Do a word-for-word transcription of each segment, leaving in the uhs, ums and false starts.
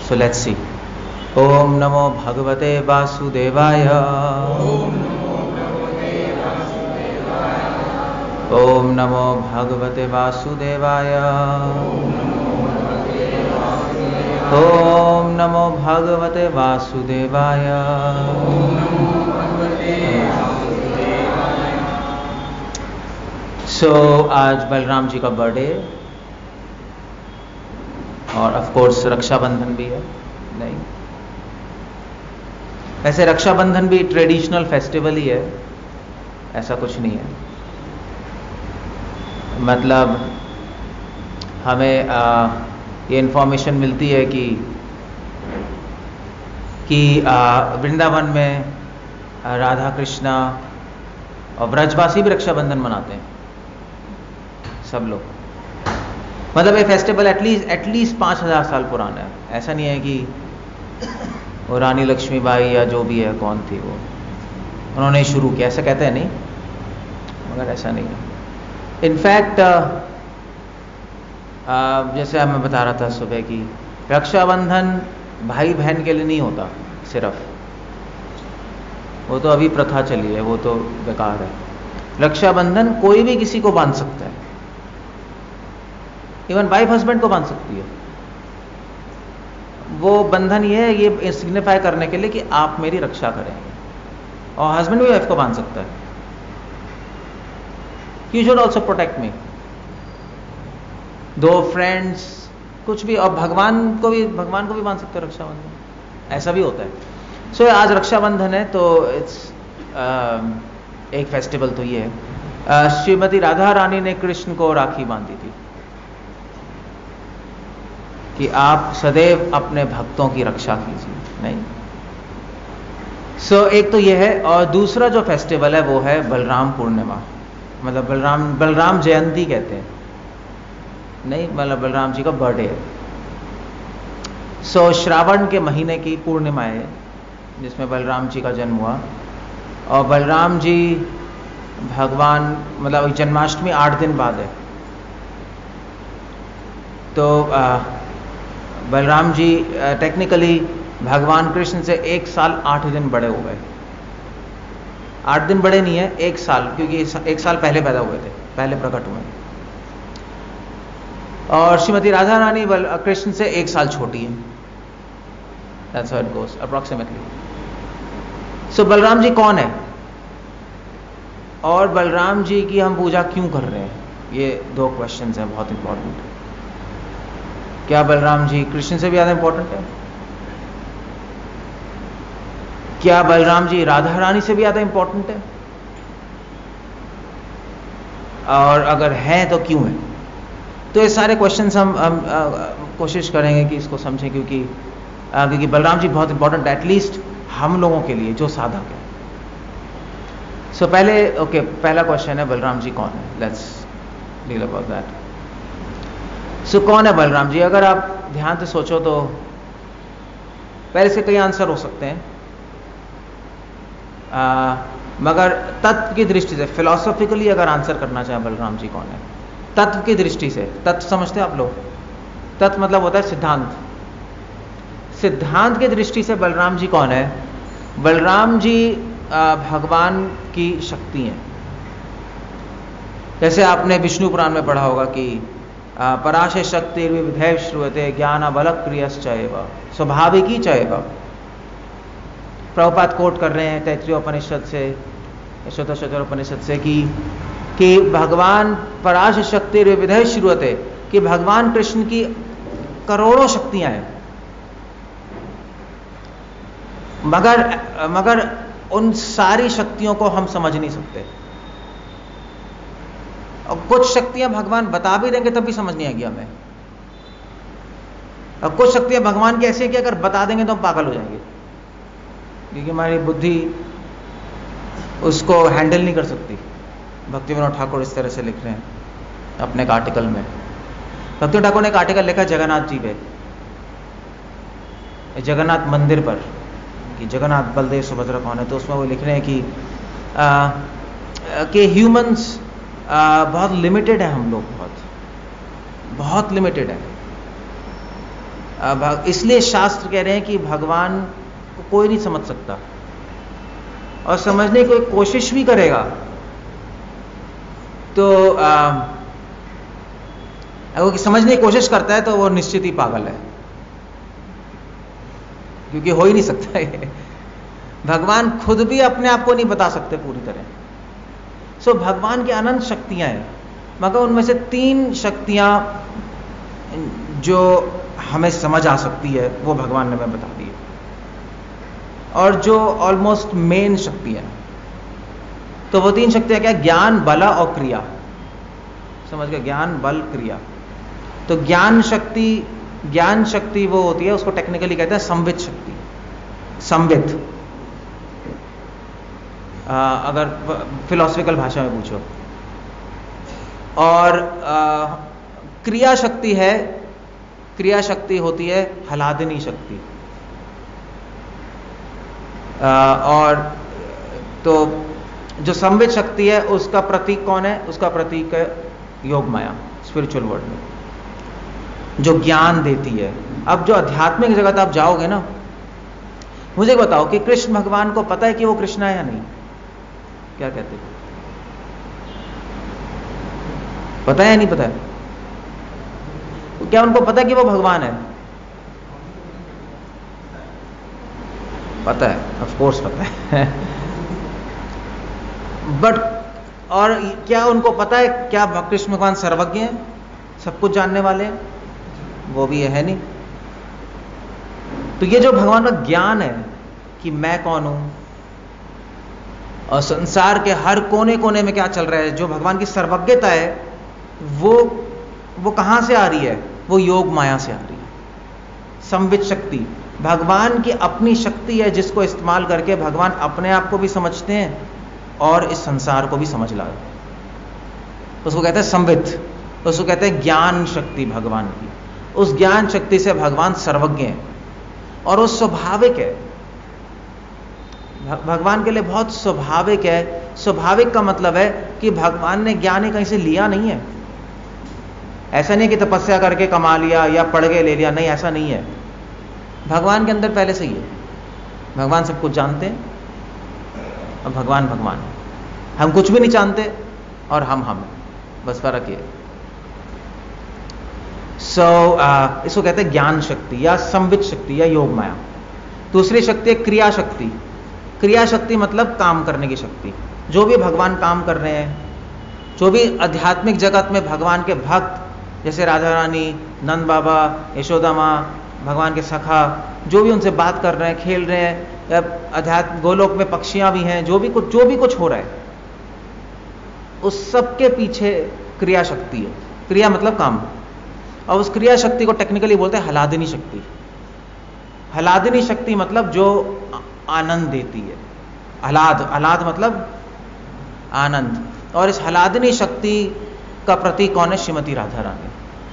So let's see. Om Namo Bhagavate Vasudevaya. Om Namo Bhagavate Vasudevaya. Om Namo Bhagavate Vasudevaya. So आज बलराम जी का birthday और of course Rakshabandhan भी है। नहीं, ऐसे रक्षाबंधन भी ट्रेडिशनल फेस्टिवल ही है, ऐसा कुछ नहीं है। मतलब हमें आ, ये इन्फॉर्मेशन मिलती है कि कि वृंदावन में आ, राधा कृष्णा और ब्रजवासी भी रक्षाबंधन मनाते हैं, सब लोग। मतलब ये फेस्टिवल एटलीस्ट एटलीस्ट पाँच हजार साल पुराना है। ऐसा नहीं है कि वो रानी लक्ष्मीबाई या जो भी है, कौन थी वो, उन्होंने शुरू किया, ऐसा कहते हैं नहीं, मगर ऐसा नहीं है। इनफैक्ट जैसे मैं बता रहा था सुबह की, रक्षाबंधन भाई बहन के लिए नहीं होता सिर्फ, वो तो अभी प्रथा चली है, वो तो बेकार है। रक्षाबंधन कोई भी किसी को बांध सकता है, इवन वाइफ हस्बैंड को बांध सकती है। वो बंधन ये है, ये सिग्निफाई करने के लिए कि आप मेरी रक्षा करेंगे, और हस्बैंड भी वाइफ को बांध सकता है, you should also protect me. दो फ्रेंड्स कुछ भी, और भगवान को भी भगवान को भी बांध सकते हो रक्षाबंधन, ऐसा भी होता है। सो so, आज रक्षाबंधन है, तो इट्स uh, एक फेस्टिवल तो ये है। uh, श्रीमती राधा रानी ने कृष्ण को राखी बांधी थी कि आप सदैव अपने भक्तों की रक्षा कीजिए। नहीं, सो so, एक तो ये है, और दूसरा जो फेस्टिवल है वो है बलराम पूर्णिमा, मतलब बलराम बलराम जयंती कहते हैं। नहीं, मतलब बलराम जी का बर्थडे है। सो so, श्रावण के महीने की पूर्णिमा है जिसमें बलराम जी का जन्म हुआ, और बलराम जी भगवान, मतलब जन्माष्टमी आठ दिन बाद है, तो आ, बलराम जी टेक्निकली भगवान कृष्ण से एक साल आठ दिन बड़े हो गए। आठ दिन बड़े नहीं है, एक साल, क्योंकि एक साल पहले पैदा हुए थे, पहले प्रकट हुए। और श्रीमती राधा रानी कृष्ण से एक साल छोटी है। That's how it goes, approximately. So Balram ji कौन है, और बलराम जी की हम पूजा क्यों कर रहे हैं, ये दो क्वेश्चंस हैं बहुत इंपॉर्टेंट। क्या बलराम जी कृष्ण से भी ज्यादा इंपॉर्टेंट है? क्या बलराम जी राधा रानी से भी ज्यादा इंपॉर्टेंट है? और अगर है तो क्यों है? तो ये सारे क्वेश्चंस हम, हम आ, कोशिश करेंगे कि इसको समझें, क्योंकि आ, क्योंकि बलराम जी बहुत इंपॉर्टेंट है, एटलीस्ट हम लोगों के लिए जो साधक है। सो so, पहले ओके okay, पहला क्वेश्चन है बलराम जी कौन है। Let's deal about that. So कौन है बलराम जी? अगर आप ध्यान से सोचो तो पहले से कई आंसर हो सकते हैं, आ, मगर तत्व की दृष्टि से, फिलोसॉफिकली अगर आंसर करना चाहें बलराम जी कौन है, तत्व की दृष्टि से, तत्व समझते हैं आप लोग? तत्व मतलब होता है सिद्धांत। सिद्धांत की दृष्टि से बलराम जी कौन है? बलराम जी आ, भगवान की शक्ति हैं। जैसे आपने विष्णु पुराण में पढ़ा होगा कि पराशय शक्ति विविधैव श्रूयते ज्ञान बल क्रियश्चैव स्वाभाविकी चैव। प्रभुपाद कोट कर रहे हैं तैत्तिरीय उपनिषद से, शतशतर उपनिषद से कि कि भगवान पराशय शक्ति विविधैव श्रूयते, कि भगवान कृष्ण की करोड़ों शक्तियां हैं, मगर मगर उन सारी शक्तियों को हम समझ नहीं सकते। और कुछ शक्तियां भगवान बता भी देंगे तब भी समझ नहीं आएगी हमें। और कुछ शक्तियां भगवान की ऐसी है कि अगर बता देंगे तो हम पागल हो जाएंगे, क्योंकि हमारी बुद्धि उसको हैंडल नहीं कर सकती। भक्ति विनोद ठाकुर इस तरह से लिख रहे हैं अपने एक आर्टिकल में। भक्ति विनोद ठाकुर ने एक आर्टिकल लिखा जगन्नाथ जी पे, जगन्नाथ मंदिर पर, कि जगन्नाथ बलदेव सुभद्रा कौन है। तो उसमें वो लिख रहे हैं कि आ, कि ह्यूमंस बहुत लिमिटेड है, हम लोग बहुत बहुत लिमिटेड है। इसलिए शास्त्र कह रहे हैं कि भगवान को कोई नहीं समझ सकता, और समझने की कोई कोशिश भी करेगा तो आ, अगर समझने की कोशिश करता है तो वो निश्चित ही पागल है, क्योंकि हो ही नहीं सकता है। भगवान खुद भी अपने आप को नहीं बता सकते पूरी तरह। सो भगवान की अनंत शक्तियां हैं, मगर उनमें से तीन शक्तियां जो हमें समझ आ सकती है वो भगवान ने हमें बता दी है, और जो ऑलमोस्ट मेन शक्तियां हैं, तो वो तीन शक्तियां क्या? ज्ञान, बल और क्रिया। समझ गए? ज्ञान, बल, क्रिया। तो ज्ञान शक्ति, ज्ञान शक्ति वो होती है, उसको टेक्निकली कहते हैं संवित शक्ति, संवित, आ, अगर फिलोसफिकल भाषा में पूछो। और आ, क्रिया शक्ति है, क्रिया शक्ति होती है हलादिनी शक्ति। आ, और तो जो संवित शक्ति है उसका प्रतीक कौन है? उसका प्रतीक है योग माया, स्पिरिचुअल वर्ल्ड में, जो ज्ञान देती है। अब जो आध्यात्मिक जगत आप जाओगे ना, मुझे बताओ कि कृष्ण भगवान को पता है कि वो कृष्ण है या नहीं? क्या कहते हैं? पता है या नहीं पता है? क्या उनको पता है कि वो भगवान है? पता है, ऑफ कोर्स पता है। बट और क्या उनको पता है क्या कृष्ण भगवान सर्वज्ञ हैं, सब कुछ जानने वाले हैं? वो भी है नहीं। तो ये जो भगवान का ज्ञान है कि मैं कौन हूं और संसार के हर कोने कोने में क्या चल रहा है, जो भगवान की सर्वज्ञता है, वो वो कहां से आ रही है? वो योग माया से आ रही है। संवित शक्ति भगवान की अपनी शक्ति है, जिसको इस्तेमाल करके भगवान अपने आप को भी समझते हैं और इस संसार को भी समझ ला। उसको कहते हैं संवित, उसको कहते हैं ज्ञान शक्ति भगवान की। उस ज्ञान शक्ति से भगवान सर्वज्ञ है और वो स्वाभाविक है, भगवान के लिए बहुत स्वाभाविक है। स्वाभाविक का मतलब है कि भगवान ने ज्ञान ही कहीं से लिया नहीं है। ऐसा नहीं कि तपस्या करके कमा लिया या पढ़ के ले लिया, नहीं, ऐसा नहीं है। भगवान के अंदर पहले से ही है। भगवान सब कुछ जानते हैं और भगवान भगवान है। हम कुछ भी नहीं जानते और हम हम बस फर्क ये। सो so, uh, इसको कहते हैं ज्ञान शक्ति या संवित शक्ति या योग माया। दूसरी शक्ति है क्रिया शक्ति। क्रिया शक्ति मतलब काम करने की शक्ति। जो भी भगवान काम कर रहे हैं, जो भी आध्यात्मिक जगत में भगवान के भक्त, जैसे राधा रानी, नंद बाबा, यशोदा माँ, भगवान के सखा, जो भी उनसे बात कर रहे हैं, खेल रहे हैं, या अध्यात्म गोलोक में पक्षियां भी हैं, जो भी कुछ जो भी कुछ हो रहा है, उस सब के पीछे क्रिया शक्ति है। क्रिया मतलब काम। और उस क्रिया शक्ति को टेक्निकली बोलते हैं हलादिनी शक्ति। हलादिनी शक्ति मतलब जो आनंद देती है। हलाद, हलाद मतलब आनंद। और इस हलादिनी शक्ति का प्रतीक कौन है? श्रीमती राधा रानी।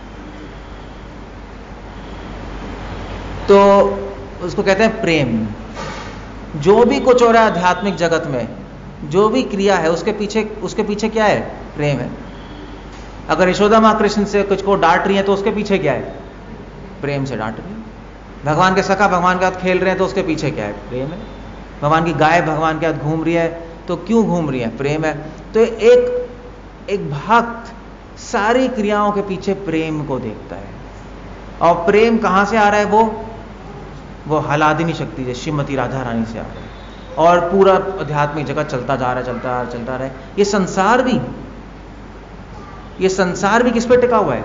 तो उसको कहते हैं प्रेम। जो भी कुछ हो रहा है आध्यात्मिक जगत में, जो भी क्रिया है, उसके पीछे उसके पीछे क्या है? प्रेम है। अगर यशोदा माँ कृष्ण से कुछ को डांट रही है तो उसके पीछे क्या है? प्रेम से डांट रही है। भगवान के सखा भगवान के साथ खेल रहे हैं तो उसके पीछे क्या है? प्रेम है। भगवान की गाय भगवान के साथ घूम रही है तो क्यों घूम रही है? प्रेम है। तो एक एक भक्त सारी क्रियाओं के पीछे प्रेम को देखता है। और प्रेम कहां से आ रहा है? वो वो हलादिनी शक्ति है, श्रीमती राधा रानी से आ रहा है। और पूरा आध्यात्मिक जगत चलता जा रहा है, चलता रहा चलता रहा है। ये संसार भी ये संसार भी किस पे टिका हुआ है?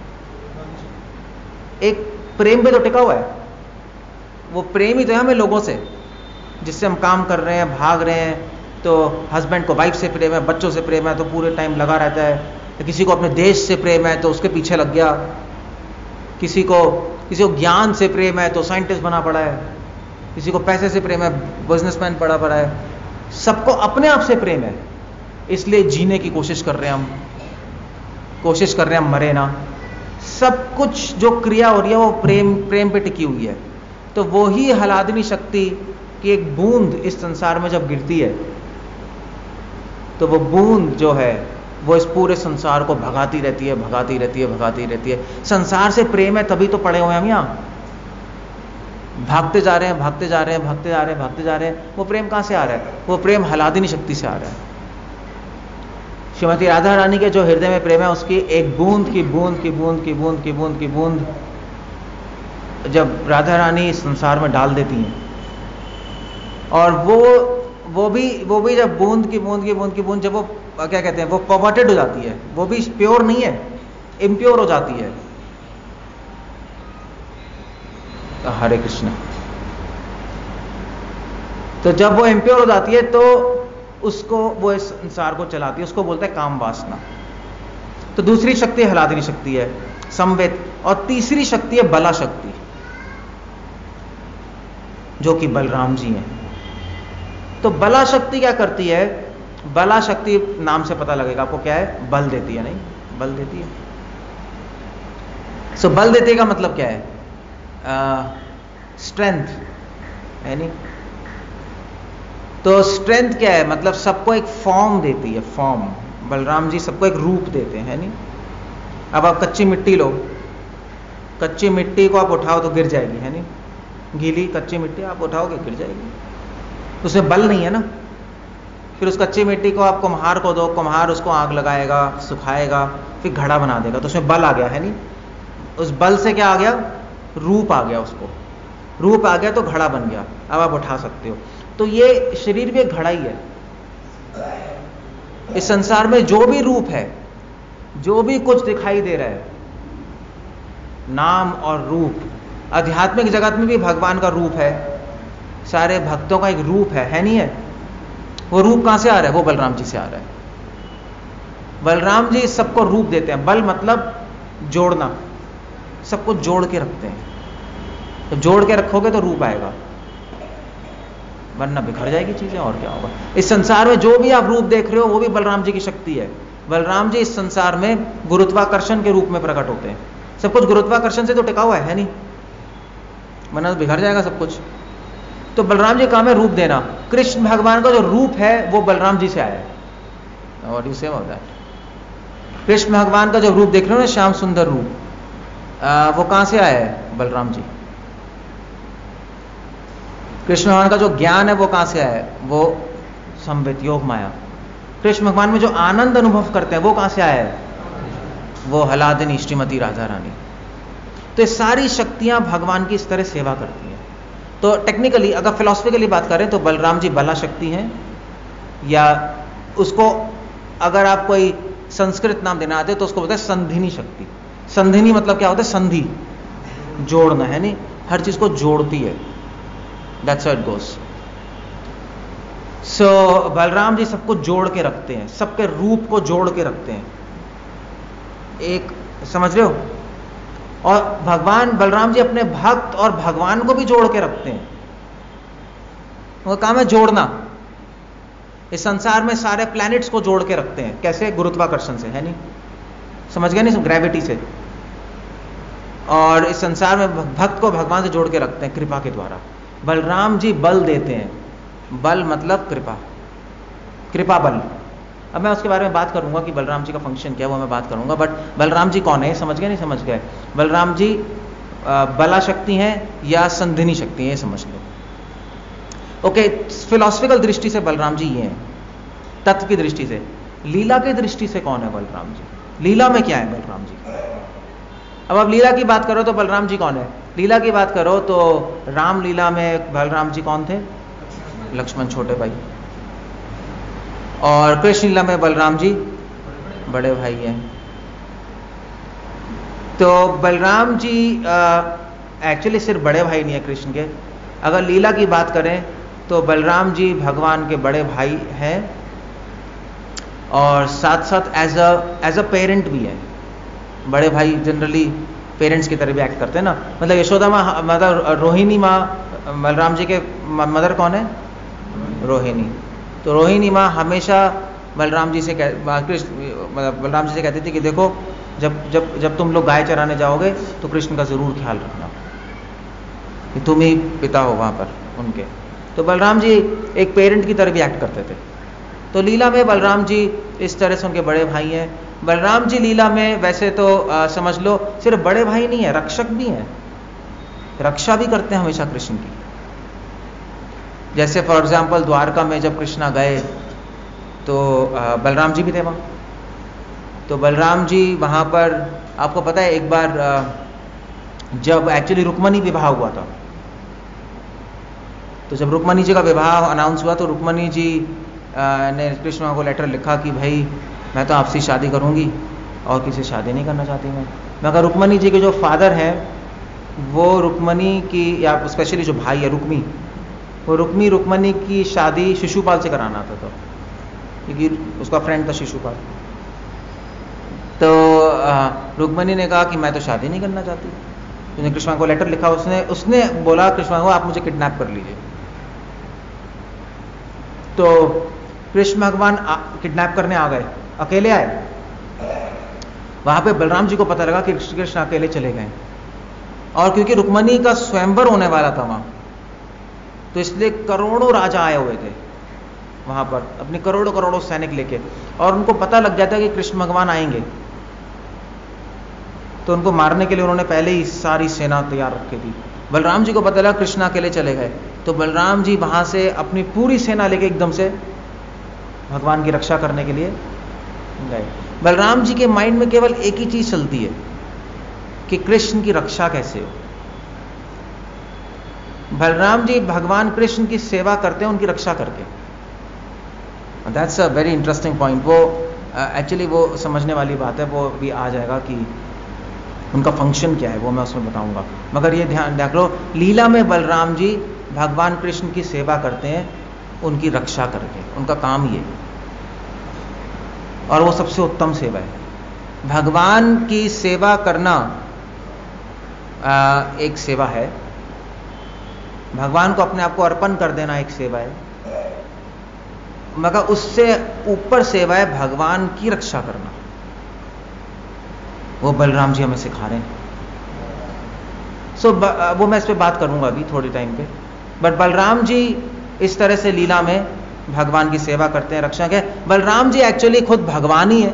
एक प्रेम पे तो टिका हुआ है। वो प्रेम ही तो है हमें लोगों से, जिससे हम काम कर रहे हैं, भाग रहे हैं। तो हस्बैंड को वाइफ से प्रेम है, बच्चों से प्रेम है तो पूरे टाइम लगा रहता है। तो किसी को अपने देश से प्रेम है तो उसके पीछे लग गया। किसी को किसी को ज्ञान से प्रेम है तो साइंटिस्ट बना पड़ा है। किसी को पैसे से प्रेम है, बिजनेसमैन पड़ा पड़ा है। सबको अपने आप से प्रेम है, इसलिए जीने की कोशिश कर रहे हैं हम कोशिश कर रहे हैं हम मरे ना। सब कुछ जो क्रिया हो रही है वो प्रेम प्रेम पे टिकी हुई है। तो वो ही हलादिनी शक्ति की एक बूंद इस संसार में जब गिरती है तो वो बूंद जो है वो इस पूरे संसार को भगाती रहती है, भगाती रहती है, भगाती रहती है। संसार से प्रेम है तभी तो पड़े हुए हम यहाँ। भागते जा रहे हैं भागते जा रहे हैं भागते जा रहे हैं भागते जा रहे हैं। वो प्रेम कहां से आ रहा है? वो प्रेम हलादिनी शक्ति से आ रहा है। श्रीमती राधा रानी के जो हृदय में प्रेम है, उसकी एक बूंद की बूंद की बूंद की बूंद की बूंद की बूंद जब राधा रानी इस संसार में डाल देती हैं, और वो वो भी वो भी जब बूंद की बूंद की बूंद की बूंद जब वो क्या कहते हैं, वो पर्वर्टेड हो जाती है, वो भी प्योर नहीं है, इम्प्योर हो जाती है। हरे कृष्ण। तो जब वो इम्प्योर हो जाती है तो उसको, वो इस संसार को चलाती है, उसको बोलते हैं काम वासना। तो दूसरी शक्ति हलादिनी शक्ति है, संवेद। और तीसरी शक्ति है बला शक्ति, जो कि बलराम जी हैं। तो बला शक्ति क्या करती है? बला शक्ति नाम से पता लगेगा आपको क्या है, बल देती है। नहीं, बल देती है। सो so, बल देते का मतलब क्या है? स्ट्रेंथ है नहीं। तो स्ट्रेंथ क्या है? मतलब सबको एक फॉर्म देती है, फॉर्म। बलराम जी सबको एक रूप देते हैं, है नहीं। अब आप कच्ची मिट्टी लो, कच्ची मिट्टी को आप उठाओ तो गिर जाएगी, है नहीं। गीली कच्ची मिट्टी आप उठाओगे गिर जाएगी, उसमें बल नहीं है ना। फिर उस कच्ची मिट्टी को आप कुम्हार को दो, कुम्हार उसको आग लगाएगा, सुखाएगा, फिर घड़ा बना देगा, तो उसमें बल आ गया, है नहीं। उस बल से क्या आ गया? रूप आ गया, उसको रूप आ गया तो घड़ा बन गया, अब आप उठा सकते हो। तो ये शरीर भी एक घड़ा ही है। इस संसार में जो भी रूप है, जो भी कुछ दिखाई दे रहा है, नाम और रूप, आध्यात्मिक जगत में भी भगवान का रूप है, सारे भक्तों का एक रूप है, है नहीं है। वो रूप कहां से आ रहा है? वो बलराम जी से आ रहा है। बलराम जी सबको रूप देते हैं। बल मतलब जोड़ना, सबको जोड़ के रखते हैं। तो जोड़ के रखोगे तो रूप आएगा, वरना बिखर जाएगी चीजें, और क्या होगा। इस संसार में जो भी आप रूप देख रहे हो वो भी बलराम जी की शक्ति है। बलराम जी इस संसार में गुरुत्वाकर्षण के रूप में प्रकट होते हैं। सब कुछ गुरुत्वाकर्षण से तो टिका हुआ है, है नहीं, वरना तो बिखर जाएगा सब कुछ। तो बलराम जी काम है रूप देना। कृष्ण भगवान का जो रूप है वो बलराम जी से आया है। What you say about that? Krishna भगवान का जो रूप देख रहे हो ना, श्याम सुंदर रूप, आ, वो कहां से आया है? बलराम जी। कृष्ण भगवान का जो ज्ञान है वो कहां से आया है? वो संवित योग माया। कृष्ण भगवान में जो आनंद अनुभव करते हैं वो कहां से आया है? वो हलादिनी श्रीमती राधा रानी। तो ये सारी शक्तियां भगवान की इस तरह सेवा करती हैं। तो टेक्निकली अगर फिलोसफिकली बात करें तो बलराम जी बला शक्ति हैं, या उसको अगर आप कोई संस्कृत नाम देना आते तो उसको बोलते हैं संधिनी शक्ति। संधिनी मतलब क्या होता है? संधि, जोड़ना, है नहीं, हर चीज को जोड़ती है। That's how it goes. So Balram ji सबको जोड़ के रखते हैं, सबके रूप को जोड़ के रखते हैं, एक, समझ रहे हो। और भगवान बलराम जी अपने भक्त और भगवान को भी जोड़ के रखते हैं। वो काम है जोड़ना। इस संसार में सारे प्लैनेट्स को जोड़ के रखते हैं। कैसे? गुरुत्वाकर्षण से, है नहीं, समझ गए नहीं, ग्रेविटी से। और इस संसार में भक्त को भगवान से जोड़ के रखते हैं कृपा के द्वारा। बलराम जी बल देते हैं। बल मतलब कृपा, कृपा बल। अब मैं उसके बारे में बात करूंगा कि बलराम जी का फंक्शन क्या है, वो मैं बात करूंगा। बट बलराम जी कौन है, समझ गए नहीं समझ गए? बलराम जी बला शक्ति हैं या संधिनी शक्ति है, ये समझ लो। ओके, फिलोसफिकल दृष्टि से बलराम जी ये हैं, तत्व की दृष्टि से। लीला की दृष्टि से कौन है बलराम जी? लीला में क्या है बलराम जी? अब आप लीला की बात करो तो बलराम जी कौन है? लीला की बात करो तो राम लीला में बलराम जी कौन थे? लक्ष्मण छोटे भाई। और कृष्ण लीला में बलराम जी बड़े भाई हैं। तो बलराम जी एक्चुअली सिर्फ बड़े भाई नहीं है कृष्ण के। अगर लीला की बात करें तो बलराम जी भगवान के बड़े भाई हैं, और साथ साथ as a as a parent भी है। बड़े भाई जनरली पेरेंट्स की तरह भी एक्ट करते हैं ना। मतलब यशोदा माँ, मतलब रोहिणी माँ, बलराम जी के मदर कौन है? रोहिणी। तो रोहिणी माँ हमेशा बलराम जी से कृष्ण मतलब बलराम जी से कहती थी कि देखो, जब जब जब तुम लोग गाय चराने जाओगे तो कृष्ण का जरूर ख्याल रखना कि तुम ही पिता हो वहां पर उनके। तो बलराम जी एक पेरेंट की तरह भी एक्ट करते थे। तो लीला में बलराम जी इस तरह से उनके बड़े भाई हैं। बलराम जी लीला में वैसे तो आ, समझ लो सिर्फ बड़े भाई नहीं है, रक्षक भी हैं। रक्षा भी करते हैं हमेशा कृष्ण की। जैसे फॉर एग्जाम्पल द्वारका में जब कृष्णा गए तो बलराम जी भी थे वहाँ। तो बलराम जी वहाँ पर, आपको पता है एक बार जब एक्चुअली रुक्मणी विवाह हुआ था, तो जब रुक्मणी जी का विवाह अनाउंस हुआ तो रुक्मणी जी ने कृष्ण को लेटर लिखा कि भाई मैं तो आपसे शादी करूँगी और किसी से शादी नहीं करना चाहती मैं। मगर रुक्मणी जी के जो फादर हैं वो रुक्मणी की, या स्पेशली जो भाई है रुक्मी, वो रुक्मी रुक्मणी की शादी शिशुपाल से कराना था, तो क्योंकि उसका फ्रेंड था शिशुपाल। तो रुक्मणी ने कहा कि मैं तो शादी नहीं करना चाहती। उसने कृष्ण को लेटर लिखा, उसने उसने बोला कृष्ण को आप मुझे किडनैप कर लीजिए। तो कृष्ण भगवान किडनैप करने आ गए, अकेले आए। वहां पे बलराम जी को पता लगा कि कृष्ण अकेले चले गए, और क्योंकि रुक्मणी का स्वयंवर होने वाला था वहां, तो इसलिए करोड़ों राजा आए हुए थे वहां पर अपने करोड़ों करोड़ों सैनिक लेके, और उनको पता लग जाता कि कृष्ण भगवान आएंगे, तो उनको मारने के लिए उन्होंने पहले ही सारी सेना तैयार रखी थी। बलराम जी को पता लगा कृष्ण अकेले चले गए, तो बलराम जी वहां से अपनी पूरी सेना लेके एकदम से भगवान की रक्षा करने के लिए गए। बलराम जी के माइंड में केवल एक ही चीज चलती है कि कृष्ण की रक्षा कैसे हो। बलराम जी भगवान कृष्ण की सेवा करते हैं उनकी रक्षा करके। That's a very interesting point. वो एक्चुअली uh, वो समझने वाली बात है, वो भी आ जाएगा कि उनका फंक्शन क्या है, वो मैं उसमें बताऊंगा। मगर ये ध्यान रखो, लीला में बलराम जी भगवान कृष्ण की सेवा करते हैं उनकी रक्षा करके, उनका काम ये, और वो सबसे उत्तम सेवा है। भगवान की सेवा करना आ, एक सेवा है, भगवान को अपने आप को अर्पण कर देना एक सेवा है, मगर उससे ऊपर सेवा है भगवान की रक्षा करना। वो बलराम जी हमें सिखा रहे हैं। सो so, वो मैं इस पे बात करूंगा अभी थोड़ी टाइम पे। बट बलराम जी इस तरह से लीला में भगवान की सेवा करते हैं, रक्षा के। बलराम जी एक्चुअली खुद भगवान ही है।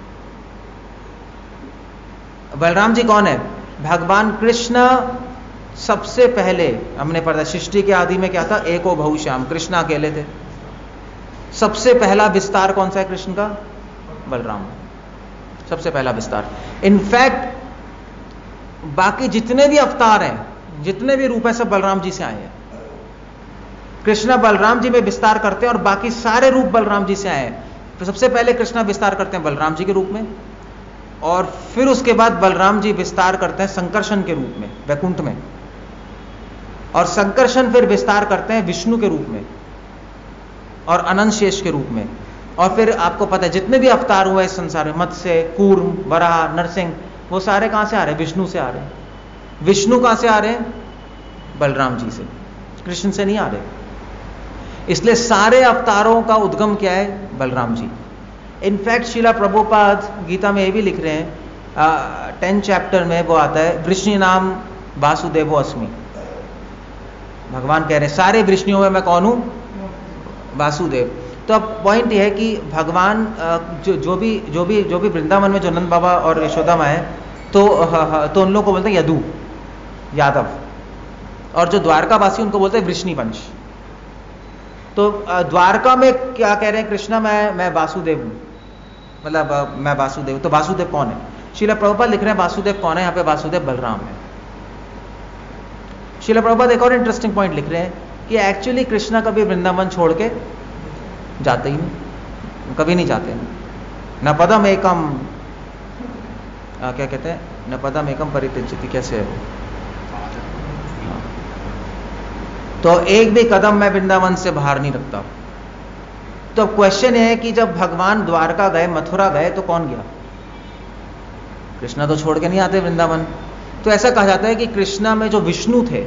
बलराम जी कौन है? भगवान कृष्ण सबसे पहले, हमने पढ़ा सृष्टि के आदि में क्या था, एको बहुश्याम, कृष्ण अकेले थे। सबसे पहला विस्तार कौन सा है कृष्ण का? बलराम, सबसे पहला विस्तार। इनफैक्ट बाकी जितने भी अवतार हैं, जितने भी रूप हैं, सब बलराम जी से आए हैं। कृष्णा बलराम जी में विस्तार करते हैं और बाकी सारे रूप बलराम जी से आए हैं। तो सबसे पहले कृष्णा विस्तार करते हैं बलराम जी के रूप में, और फिर उसके बाद बलराम जी विस्तार करते हैं संकर्षण के रूप में वैकुंठ में, और संकर्षण फिर विस्तार करते हैं विष्णु के रूप में और अनंत शेष के रूप में। और फिर आपको पता है जितने भी अवतार हुए इस संसार में, मत्स्य, कूर्म, वराह, नरसिंह, वो सारे कहां से आ रहे हैं? विष्णु से आ रहे हैं। विष्णु कहां से आ रहे हैं? बलराम जी से, कृष्ण से नहीं आ रहे। इसलिए सारे अवतारों का उद्गम क्या है? बलराम जी। इनफैक्ट श्रीला प्रभुपाद गीता में ये भी लिख रहे हैं, टेंथ चैप्टर में वो आता है, वृष्णि नाम वासुदेवो अस्मि। भगवान कह रहे हैं सारे वृष्णियों में मैं कौन हूं? वासुदेव। तो अब पॉइंट यह है कि भगवान जो जो भी जो भी जो भी वृंदावन में जो नंद बाबा और यशोदा माँ है, तो तो उन लोगों को बोलते हैं यदु, यादव, और जो द्वारकावासी उनको बोलते हैं वृष्णिवंश। तो द्वारका में क्या कह रहे हैं कृष्णा? मैं मैं वासुदेव हूं, मतलब मैं वासुदेव। तो वासुदेव कौन है? श्रीला प्रभुपाद लिख रहे हैं वासुदेव कौन है? यहां पे वासुदेव बलराम है। श्रीला प्रभुपाद एक और इंटरेस्टिंग पॉइंट लिख रहे हैं कि एक्चुअली कृष्णा कभी वृंदावन छोड़ के जाते ही नहीं, कभी नहीं जाते। न पदम एकम, आ, क्या कहते हैं, न पदम एकम परित्यज्यति, कैसे है? तो एक भी कदम मैं वृंदावन से बाहर नहीं रखता। तो क्वेश्चन है कि जब भगवान द्वारका गए, मथुरा गए, तो कौन गया? कृष्णा तो छोड़ के नहीं आते वृंदावन। तो ऐसा कहा जाता है कि कृष्णा में जो विष्णु थे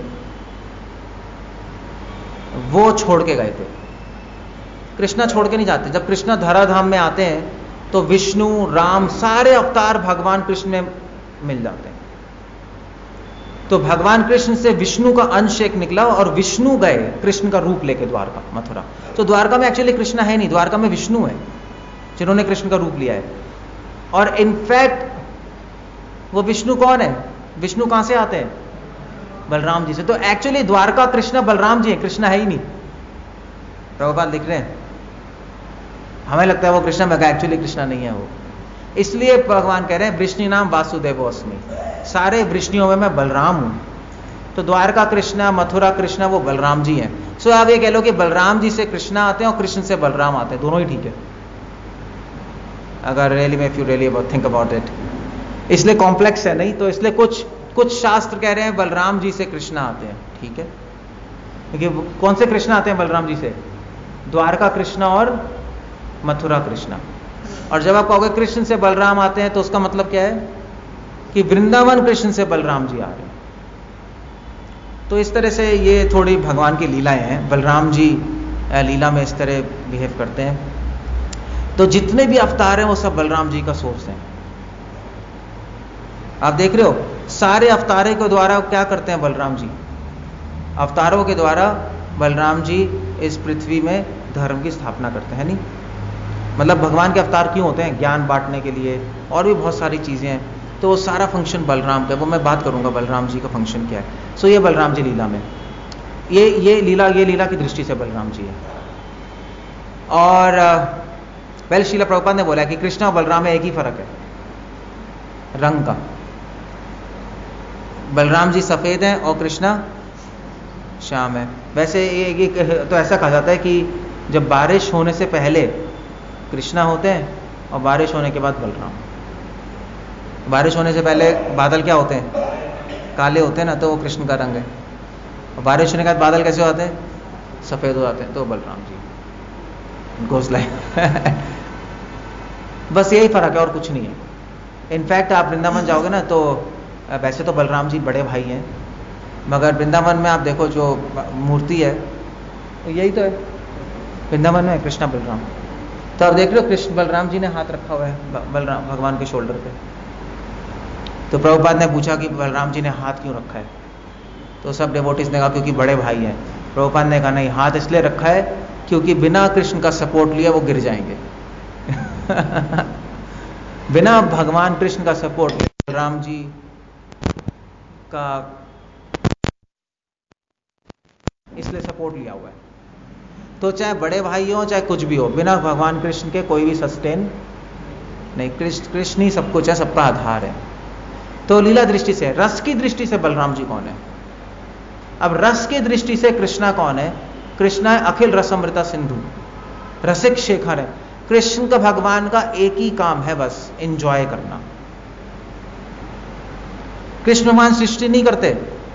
वो छोड़ के गए थे, कृष्णा छोड़ के नहीं जाते। जब कृष्णा धराधाम में आते हैं तो विष्णु, राम, सारे अवतार भगवान कृष्ण में मिल जाते हैं। तो भगवान कृष्ण से विष्णु का अंश एक निकला और विष्णु गए कृष्ण का रूप लेके द्वारका, मथुरा। तो द्वारका में एक्चुअली कृष्ण है नहीं, द्वारका में विष्णु है जिन्होंने कृष्ण का रूप लिया है। और इनफैक्ट वो विष्णु कौन है? विष्णु कहां से आते हैं? बलराम जी से। तो एक्चुअली द्वारका कृष्ण बलराम जी है, कृष्ण है ही नहीं। प्रभुपाद लिख रहे हैं, हमें लगता है वो कृष्ण, मगर एक्चुअली कृष्ण नहीं है वो। इसलिए भगवान कह रहे हैं वृष्णि नाम वासुदेवो अस्मि, सारे वृष्णियों में मैं बलराम हूं। तो द्वारका कृष्ण, मथुरा कृष्ण वो बलराम जी हैं। सो आप ये कह लो कि बलराम जी से कृष्ण आते हैं और कृष्ण से बलराम आते हैं, दोनों ही ठीक है अगर रियली में, if you really think about it. इसलिए कॉम्प्लेक्स है नहीं, तो इसलिए कुछ कुछ शास्त्र कह रहे हैं बलराम जी से कृष्ण आते हैं, ठीक है। क्योंकि कौन से कृष्ण आते हैं बलराम जी से? द्वारका कृष्ण और मथुरा कृष्ण। और जब आप कहोगे कृष्ण से बलराम आते हैं, तो उसका मतलब क्या है कि वृंदावन कृष्ण से बलराम जी आ रहे हैं। तो इस तरह से ये थोड़ी भगवान की लीलाएं हैं। बलराम जी लीला में इस तरह बिहेव करते हैं। तो जितने भी अवतार हैं वो सब बलराम जी का सोर्स हैं। आप देख रहे हो, सारे अवतारों के द्वारा क्या करते हैं बलराम जी? अवतारों के द्वारा बलराम जी इस पृथ्वी में धर्म की स्थापना करते हैं। नहीं मतलब भगवान के अवतार क्यों होते हैं? ज्ञान बांटने के लिए, और भी बहुत सारी चीजें हैं। तो वो सारा फंक्शन बलराम का, वो मैं बात करूंगा बलराम जी का फंक्शन क्या है। सो ये बलराम जी लीला में, ये ये लीला ये लीला की दृष्टि से बलराम जी है। और पहले श्रील प्रभुपाद ने बोला कि कृष्ण और बलराम में एक ही फर्क है, रंग का। बलराम जी सफेद हैं और कृष्णा श्याम है। वैसे ये तो ऐसा कहा जाता है कि जब बारिश होने से पहले कृष्णा होते हैं और बारिश होने के बाद बलराम। बारिश होने से पहले बादल क्या होते हैं? काले होते हैं ना, तो वो कृष्ण का रंग है। और बारिश होने के बाद बादल कैसे होते हैं? सफेद हो जाते हैं, तो बलराम जी घोसला है। बस यही फर्क है और कुछ नहीं है। इनफैक्ट आप वृंदावन जाओगे ना, तो वैसे तो बलराम जी बड़े भाई हैं, मगर वृंदावन में आप देखो जो मूर्ति है तो यही तो है, वृंदावन में कृष्णा बलराम। तो आप देख रहे हो कृष्ण बलराम जी ने हाथ रखा हुआ है बलराम भगवान के शोल्डर पे। तो प्रभुपाद ने पूछा कि बलराम जी ने हाथ क्यों रखा है? तो सब डेवोटीज ने कहा क्योंकि बड़े भाई हैं। प्रभुपाद ने कहा नहीं, हाथ इसलिए रखा है क्योंकि बिना कृष्ण का सपोर्ट लिया वो गिर जाएंगे। बिना भगवान कृष्ण का सपोर्ट लिया बलराम जी का इसलिए सपोर्ट लिया हुआ है। तो चाहे बड़े भाई हो चाहे कुछ भी हो, बिना भगवान कृष्ण के कोई भी सस्टेन नहीं। कृष्ण कृष्ण ही सब कुछ है, सबका आधार है। तो लीला दृष्टि से, रस की दृष्टि से बलराम जी कौन है? अब रस की दृष्टि से कृष्णा कौन है? कृष्णा है अखिल रसमृता सिंधु, रसिक शेखर है। कृष्ण का भगवान का एक ही काम है, बस एंजॉय करना। कृष्ण भगवान सृष्टि नहीं करते,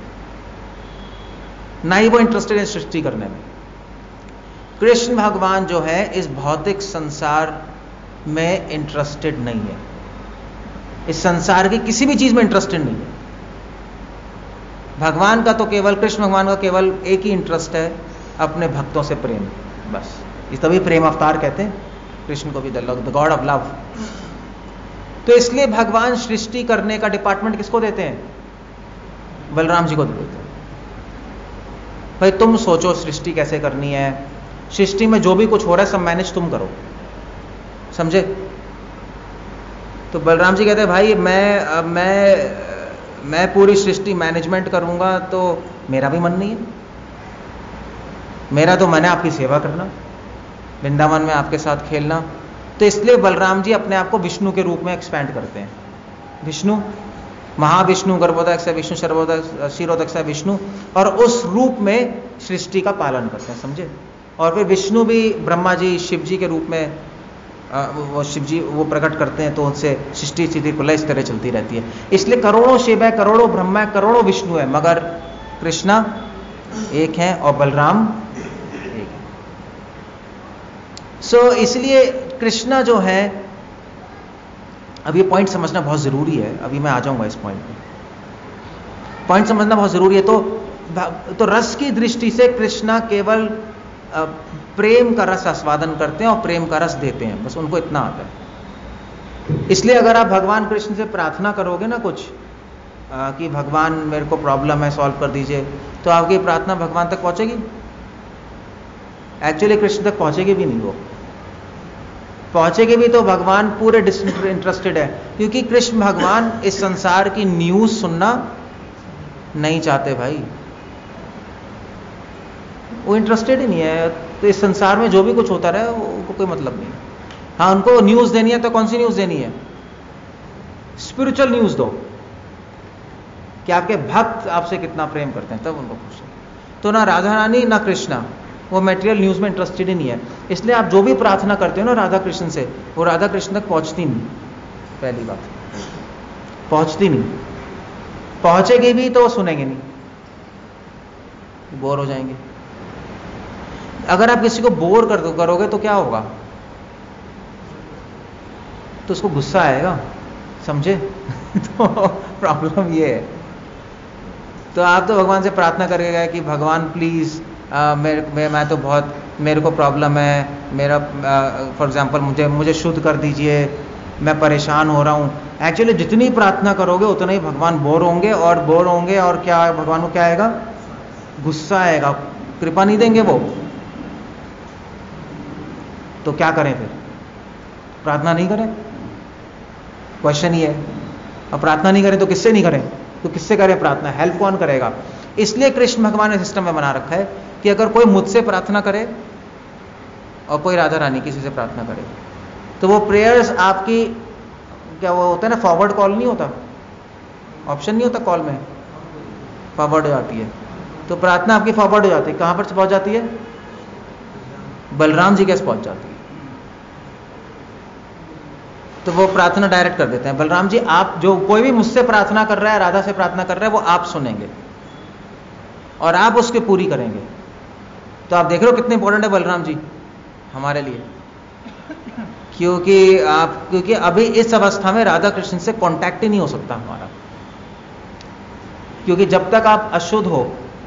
ना ही वो इंटरेस्टेड है सृष्टि करने में। कृष्ण भगवान जो है इस भौतिक संसार में इंटरेस्टेड नहीं है, इस संसार की किसी भी चीज में इंटरेस्टेड नहीं है। भगवान का तो केवल, कृष्ण भगवान का केवल एक ही इंटरेस्ट है, अपने भक्तों से प्रेम, बस। इस तभी प्रेम अवतार कहते हैं कृष्ण को भी, द गॉड ऑफ लव। तो इसलिए भगवान सृष्टि करने का डिपार्टमेंट किसको देते हैं? बलराम जी को देते हैं। भाई तुम सोचो सृष्टि कैसे करनी है, सृष्टि में जो भी कुछ हो रहा है सब मैनेज तुम करो, समझे? तो बलराम जी कहते हैं भाई मैं मैं मैं पूरी सृष्टि मैनेजमेंट करूंगा, तो मेरा भी मन नहीं है। मेरा तो मन है आपकी सेवा करना, वृंदावन में आपके साथ खेलना। तो इसलिए बलराम जी अपने आप को विष्णु के रूप में एक्सपैंड करते हैं। विष्णु, महाविष्णु, गर्भोदक से विष्णु, सर्वोदक शिरोदक से विष्णु, और उस रूप में सृष्टि का पालन करते हैं, समझे? और फिर विष्णु भी ब्रह्मा जी, शिव जी के रूप में वो शिव जी वो प्रकट करते हैं, तो उनसे सृष्टि स्थिति प्रलय इस तरह चलती रहती है। इसलिए करोड़ों शिव है, करोड़ों ब्रह्मा है, करोड़ों विष्णु है, मगर कृष्णा एक है और बलराम एक है। सो so, इसलिए कृष्णा जो है, अब ये पॉइंट समझना बहुत जरूरी है, अभी मैं आ जाऊंगा इस पॉइंट पे। पॉइंट समझना बहुत जरूरी है। तो तो रस की दृष्टि से कृष्णा केवल प्रेम का रस आस्वादन करते हैं और प्रेम का रस देते हैं, बस उनको इतना आता है। इसलिए अगर आप भगवान कृष्ण से प्रार्थना करोगे ना कुछ आ, कि भगवान मेरे को प्रॉब्लम है, सॉल्व कर दीजिए, तो आपकी प्रार्थना भगवान तक पहुंचेगी? एक्चुअली कृष्ण तक पहुंचेगी भी नहीं। वो पहुंचेगी भी तो भगवान पूरे डिसइंटरेस्टेड है, क्योंकि कृष्ण भगवान इस संसार की न्यूज सुनना नहीं चाहते भाई, वो इंटरेस्टेड ही नहीं है। तो इस संसार में जो भी कुछ होता रहे उनको कोई मतलब नहीं। हाँ, उनको न्यूज़ देनी है तो कौन सी न्यूज़ देनी है? स्पिरिचुअल न्यूज़ दो कि आपके भक्त आपसे कितना प्रेम करते हैं, तब उनको खुश है। तो ना राधा रानी ना कृष्णा वो मटेरियल न्यूज़ में इंटरेस्टेड ही नहीं है। इसलिए आप जो भी प्रार्थना करते हो ना राधा कृष्ण से, वो राधा कृष्ण तक पहुंचती नहीं। पहली बात, पहुंचती नहीं। पहुंचेगी भी तो वो सुनेंगे नहीं, बोर हो जाएंगे। अगर आप किसी को बोर कर दो करोगे तो क्या होगा? तो उसको गुस्सा आएगा, समझे? तो प्रॉब्लम ये है। तो आप तो भगवान से प्रार्थना करके गए कि भगवान प्लीज मेरे मैं तो बहुत मेरे को प्रॉब्लम है, मेरा फॉर एग्जांपल मुझे मुझे शुद्ध कर दीजिए, मैं परेशान हो रहा हूँ। एक्चुअली जितनी प्रार्थना करोगे उतना ही भगवान बोर होंगे, और बोर होंगे और क्या भगवान को क्या आएगा? गुस्सा आएगा, कृपा नहीं देंगे वो। तो क्या करें फिर? प्रार्थना नहीं करें? क्वेश्चन ही है। अब प्रार्थना नहीं करें तो किससे नहीं करें? तो किससे करें प्रार्थना? हेल्प कौन करेगा? इसलिए कृष्ण भगवान ने सिस्टम में बना रखा है कि अगर कोई मुझसे प्रार्थना करे और कोई राधा रानी किसी से प्रार्थना करे, तो वो प्रेयर्स आपकी, क्या वो होता है ना फॉरवर्ड कॉल नहीं होता, ऑप्शन नहीं होता कॉल में, फॉरवर्ड हो जाती है। तो प्रार्थना आपकी फॉरवर्ड हो जाती है। कहां पर पहुंच जाती है? बलराम जी के पास पहुंच जाती है। तो वो प्रार्थना डायरेक्ट कर देते हैं, बलराम जी आप जो कोई भी मुझसे प्रार्थना कर रहा है, राधा से प्रार्थना कर रहा है, वो आप सुनेंगे और आप उसकी पूरी करेंगे। तो आप देख रहे हो कितने इंपॉर्टेंट है बलराम जी हमारे लिए, क्योंकि आप क्योंकि अभी इस अवस्था में राधा कृष्ण से कांटेक्ट ही नहीं हो सकता हमारा, क्योंकि जब तक आप अशुद्ध हो,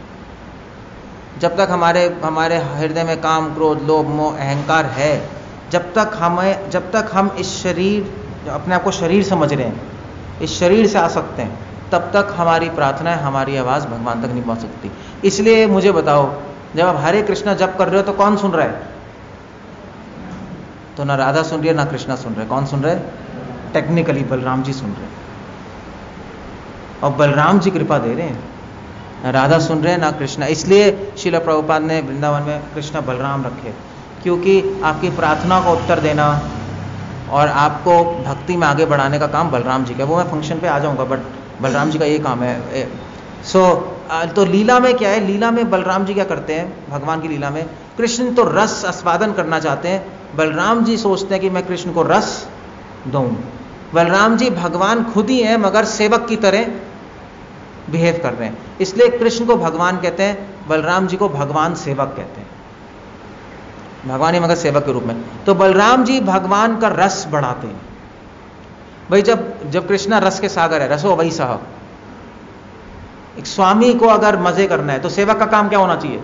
जब तक हमारे हमारे हृदय में काम क्रोध लोभ मोह अहंकार है, जब तक हमें जब तक हम इस शरीर अपने आप को शरीर समझ रहे हैं, इस शरीर से आसक्त हैं, तब तक हमारी प्रार्थना हमारी आवाज भगवान तक नहीं पहुंच सकती। इसलिए मुझे बताओ, जब आप हरे कृष्णा जप कर रहे हो तो कौन सुन रहा है? तो ना राधा सुन रही है ना कृष्णा सुन रहे। कौन सुन रहे? टेक्निकली बलराम जी सुन रहे हैं, और बलराम जी कृपा दे रहे हैं। ना राधा सुन रहे हैं ना कृष्णा। इसलिए श्रील प्रभुपाद ने वृंदावन में कृष्णा बलराम रखे, क्योंकि आपकी प्रार्थना को उत्तर देना और आपको भक्ति में आगे बढ़ाने का काम बलराम जी का। वो मैं फंक्शन पे आ जाऊंगा, बट बलराम जी का ये काम है। सो so, तो लीला में क्या है? लीला में बलराम जी क्या करते हैं? भगवान की लीला में कृष्ण तो रस आस्वादन करना चाहते हैं, बलराम जी सोचते हैं कि मैं कृष्ण को रस दूं। बलराम जी भगवान खुद ही है, मगर सेवक की तरह बिहेव कर रहे हैं। इसलिए कृष्ण को भगवान कहते हैं, बलराम जी को भगवान सेवक कहते हैं। भगवान ही मगर सेवक के रूप में। तो बलराम जी भगवान का रस बढ़ाते हैं। भाई जब जब कृष्णा रस के सागर है, रसो वही साहब। एक स्वामी को अगर मजे करना है तो सेवक का काम क्या होना चाहिए?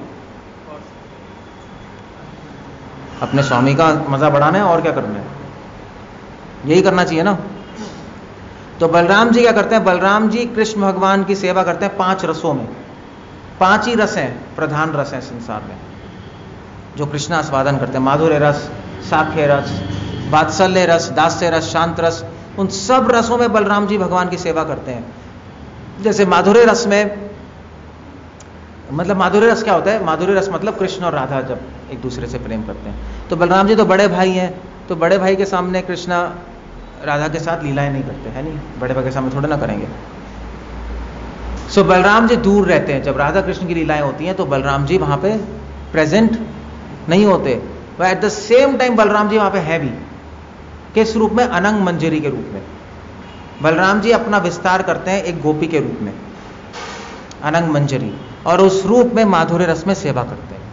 अपने स्वामी का मजा बढ़ाना है, और क्या करना है? यही करना चाहिए ना। तो बलराम जी क्या करते हैं? बलराम जी कृष्ण भगवान की सेवा करते हैं पांच रसों में। पांच ही रस हैं, प्रधान रस हैं संसार में जो कृष्ण आस्वादन करते हैं। माधुर्य रस, साख्य रस, वात्सल्य रस, दास्य रस, शांत रस। उन सब रसों में बलराम जी भगवान की सेवा करते हैं। जैसे माधुर्य रस में, मतलब माधुर्य रस क्या होता है? माधुर्य रस मतलब कृष्ण और राधा जब एक दूसरे से प्रेम करते हैं। तो बलराम जी तो बड़े भाई हैं, तो बड़े भाई के सामने कृष्णा राधा के साथ लीलाएं नहीं करते हैं, नहीं, बड़े भाई के सामने थोड़े ना करेंगे। सो बलराम जी दूर रहते हैं। जब राधा कृष्ण की लीलाएं होती हैं तो बलराम जी वहां पे प्रेजेंट नहीं होते। पर at the same time Balram ji वहां पे है भी। किस रूप में? अनंग मंजरी के रूप में। बलराम जी अपना विस्तार करते हैं एक गोपी के रूप में, अनंग मंजरी, और उस रूप में माधुर्य रस में सेवा करते हैं।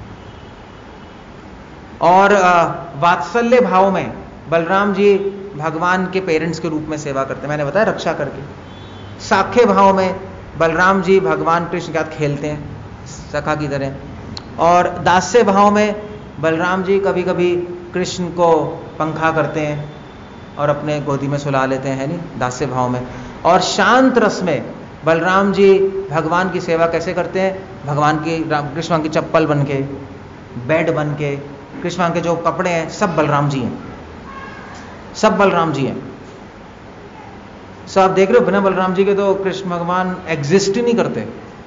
और वात्सल्य भाव में बलराम जी भगवान के पेरेंट्स के रूप में सेवा करते हैं, मैंने बताया, रक्षा करके। साख्य भाव में बलराम जी भगवान कृष्ण के साथ खेलते हैं सखा की तरह। और दास्य भाव में बलराम जी कभी कभी कृष्ण को पंखा करते हैं और अपने गोदी में सुला लेते हैं, नहीं, दास्य भाव में। और शांत रस में बलराम जी भगवान की सेवा कैसे करते हैं? भगवान की कृष्ण की चप्पल बन के, बेड बन के, कृष्ण के जो कपड़े हैं सब बलराम जी हैं, सब बलराम जी हैं। सब आप देख रहे हो, बिना बलराम जी के तो कृष्ण भगवान एग्जिस्ट ही नहीं करते।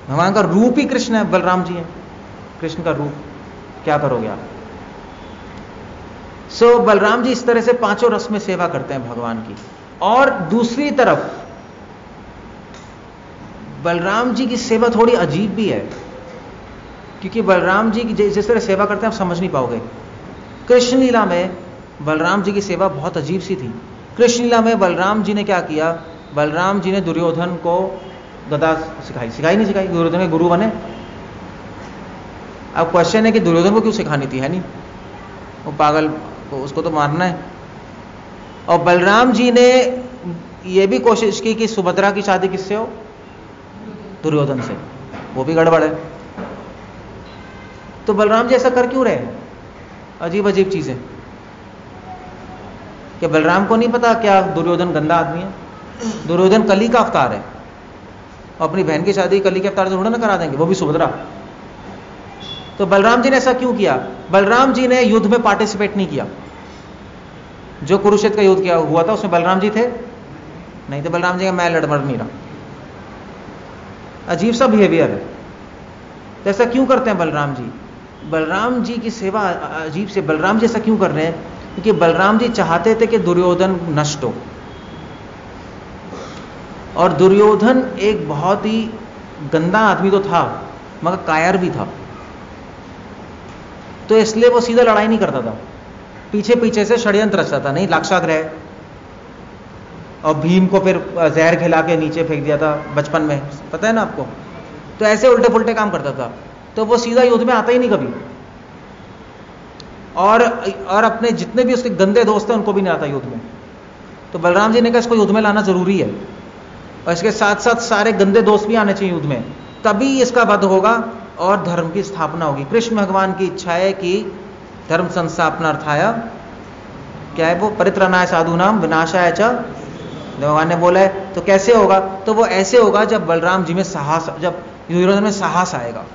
भगवान का रूप ही कृष्ण है, बलराम जी हैं कृष्ण का रूप, क्या करोगे आप? सो so, बलराम जी इस तरह से पांचों रस में सेवा करते हैं भगवान की। और दूसरी तरफ बलराम जी की सेवा थोड़ी अजीब भी है, क्योंकि बलराम जी की जिस तरह सेवा करते हैं आप समझ नहीं पाओगे। कृष्ण लीला में बलराम जी की सेवा बहुत अजीब सी थी। कृष्ण लीला में बलराम जी ने क्या किया, बलराम जी ने दुर्योधन को गदा सिखाई, सिखाई नहीं सिखाई, दुर्योधन के गुरु बने। अब क्वेश्चन है कि दुर्योधन को क्यों सिखानी थी, है नहीं, वो पागल को उसको तो मारना है। और बलराम जी ने यह भी कोशिश की कि सुभद्रा की शादी किससे हो, दुर्योधन से, वो भी गड़बड़ है। तो बलराम जी ऐसा कर क्यों रहे हैं, अजीब अजीब चीजें। क्या बलराम को नहीं पता क्या दुर्योधन गंदा आदमी है? दुर्योधन कली का अवतार है, अपनी बहन की शादी कली के अवतार से थोड़ा ना करा देंगे, वो भी सुभद्रा। तो बलराम जी ने ऐसा क्यों किया? बलराम जी ने युद्ध में पार्टिसिपेट नहीं किया। जो कुरुक्षेत्र का युद्ध किया हुआ था उसमें बलराम जी थे नहीं, तो बलराम जी का मैं लड़ मर नहीं रहा। अजीब सा बिहेवियर है। तो ऐसा क्यों करते हैं बलराम जी? बलराम जी की सेवा अजीब से, बलराम जी ऐसा क्यों कर रहे हैं? क्योंकि बलराम जी चाहते थे कि दुर्योधन नष्ट हो, और दुर्योधन एक बहुत ही गंदा आदमी तो था मगर कायर भी था, तो इसलिए वो सीधा लड़ाई नहीं करता था, पीछे पीछे से षड्यंत्र रचता था। नहीं, लाक्षागृह और भीम को फिर जहर खिला के नीचे फेंक दिया था बचपन में, पता है ना आपको। तो ऐसे उल्टे पुल्टे काम करता था, तो वो सीधा युद्ध में आता ही नहीं कभी, और और अपने जितने भी उसके गंदे दोस्त हैं उनको भी नहीं आता युद्ध में। तो बलराम जी ने कहा इसको युद्ध में लाना जरूरी है, और इसके साथ साथ सारे गंदे दोस्त भी आने चाहिए युद्ध में, तभी इसका वध होगा और धर्म की स्थापना होगी। कृष्ण भगवान की इच्छा है कि धर्म संस्थापना अर्थाया, क्या है वो, परित्राणाय साधूनाम विनाशाय च, भगवान ने बोला है। तो कैसे होगा? तो वो ऐसे होगा जब बलराम जी में साहस, जब दुर्योधन में साहस आएगा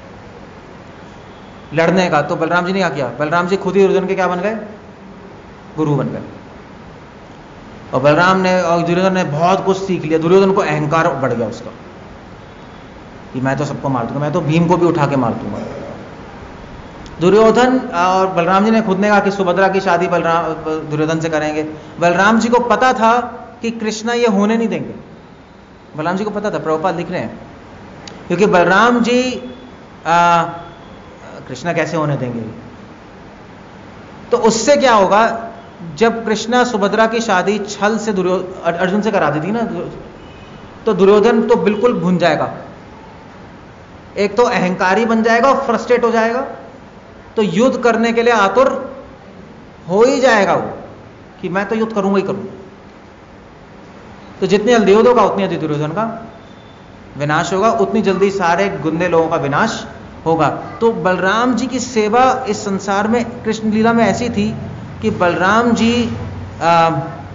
लड़ने का। तो बलराम जी ने क्या किया? बलराम जी खुद ही दुर्योधन के क्या बन गए? गुरु बन गए। और बलराम ने और दुर्योधन ने बहुत कुछ सीख लिया। दुर्योधन को अहंकार बढ़ गया उसका कि मैं तो सबको मार दूंगा, मैं तो भीम को भी उठा के मार दूंगा। दुर्योधन और बलराम जी ने खुद ने कहा कि सुभद्रा की शादी बलराम दुर्योधन से करेंगे। बलराम जी को पता था कि कृष्णा ये होने नहीं देंगे, बलराम जी को पता था, प्रभुपाद लिख रहे हैं, क्योंकि बलराम जी आ, कृष्णा कैसे होने देंगे। तो उससे क्या होगा, जब कृष्णा सुभद्रा की शादी छल से दुर्योधन अर्जुन से करा दी थी ना, तो दुर्योधन तो बिल्कुल भून जाएगा, एक तो अहंकारी बन जाएगा और फ्रस्ट्रेट हो जाएगा, तो युद्ध करने के लिए आतुर हो ही जाएगा वो कि मैं तो युद्ध करूंगा ही करूंगा। तो जितनी जल्दी युद्ध होगा उतनी जल्दी दुर्योधन का विनाश होगा, उतनी जल्दी सारे गुंडे लोगों का विनाश होगा। तो बलराम जी की सेवा इस संसार में कृष्ण लीला में ऐसी थी कि बलराम जी आ,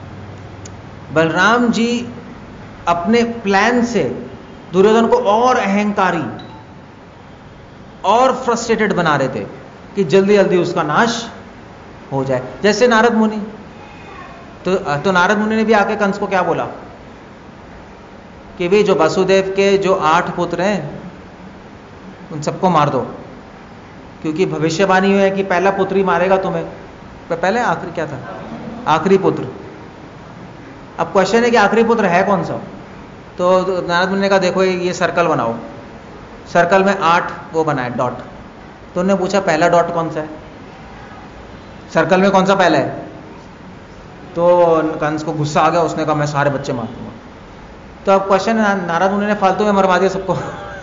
बलराम जी अपने प्लान से दुर्योधन को और अहंकारी और फ्रस्ट्रेटेड बना रहे थे कि जल्दी जल्दी उसका नाश हो जाए। जैसे नारद मुनि, तो, तो नारद मुनि ने भी आके कंस को क्या बोला कि वे जो वसुदेव के जो आठ पुत्र हैं उन सबको मार दो, क्योंकि भविष्यवाणी हुई है कि पहला पुत्र ही मारेगा तुम्हें। पहले आखिरी क्या था? आखिरी पुत्र। अब क्वेश्चन है कि आखिरी पुत्र है कौन सा? तो नारद मुनि ने कहा देखो ये सर्कल बनाओ, सर्कल में आठ वो बनाए डॉट। तो उन्होंने पूछा पहला डॉट कौन सा है, सर्कल में कौन सा पहला है? तो कंस को गुस्सा आ गया, उसने कहा मैं सारे बच्चे मार दूंगा। तो अब क्वेश्चन है, नारद मुनि ने फालतू में मरवा दिया सबको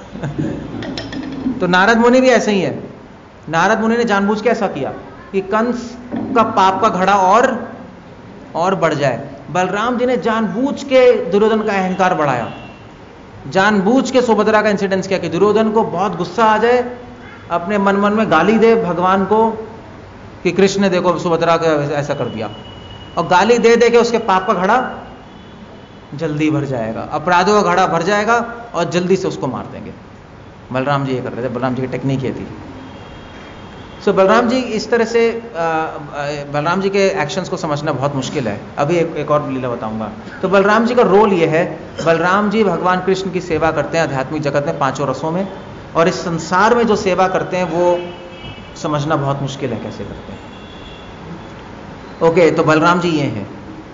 तो नारद मुनि भी ऐसे ही है। नारद मुनि ने जानबूझ के ऐसा किया कि कंस का पाप का घड़ा और और बढ़ जाए। बलराम जी ने जानबूझ के दुर्योधन का अहंकार बढ़ाया, जानबूझ के सुभद्रा का इंसिडेंस किया कि दुर्योधन को बहुत गुस्सा आ जाए, अपने मन मन में गाली दे भगवान को कि कृष्ण ने देखो सुभद्रा का ऐसा कर दिया, और गाली दे दे के उसके पाप का घड़ा जल्दी भर जाएगा, अपराधों का घड़ा भर जाएगा और जल्दी से उसको मार देंगे। बलराम जी ये कर रहे थे, बलराम जी की टेक्निक ये थी। सो so, बलराम जी इस तरह से बलराम जी के एक्शंस को समझना बहुत मुश्किल है। अभी एक, एक और लीला बताऊंगा। तो बलराम जी का रोल ये है, बलराम जी भगवान कृष्ण की सेवा करते हैं आध्यात्मिक जगत में पांचों रसों में, और इस संसार में जो सेवा करते हैं वो समझना बहुत मुश्किल है कैसे करते हैं। ओके okay, तो बलराम जी ये हैं।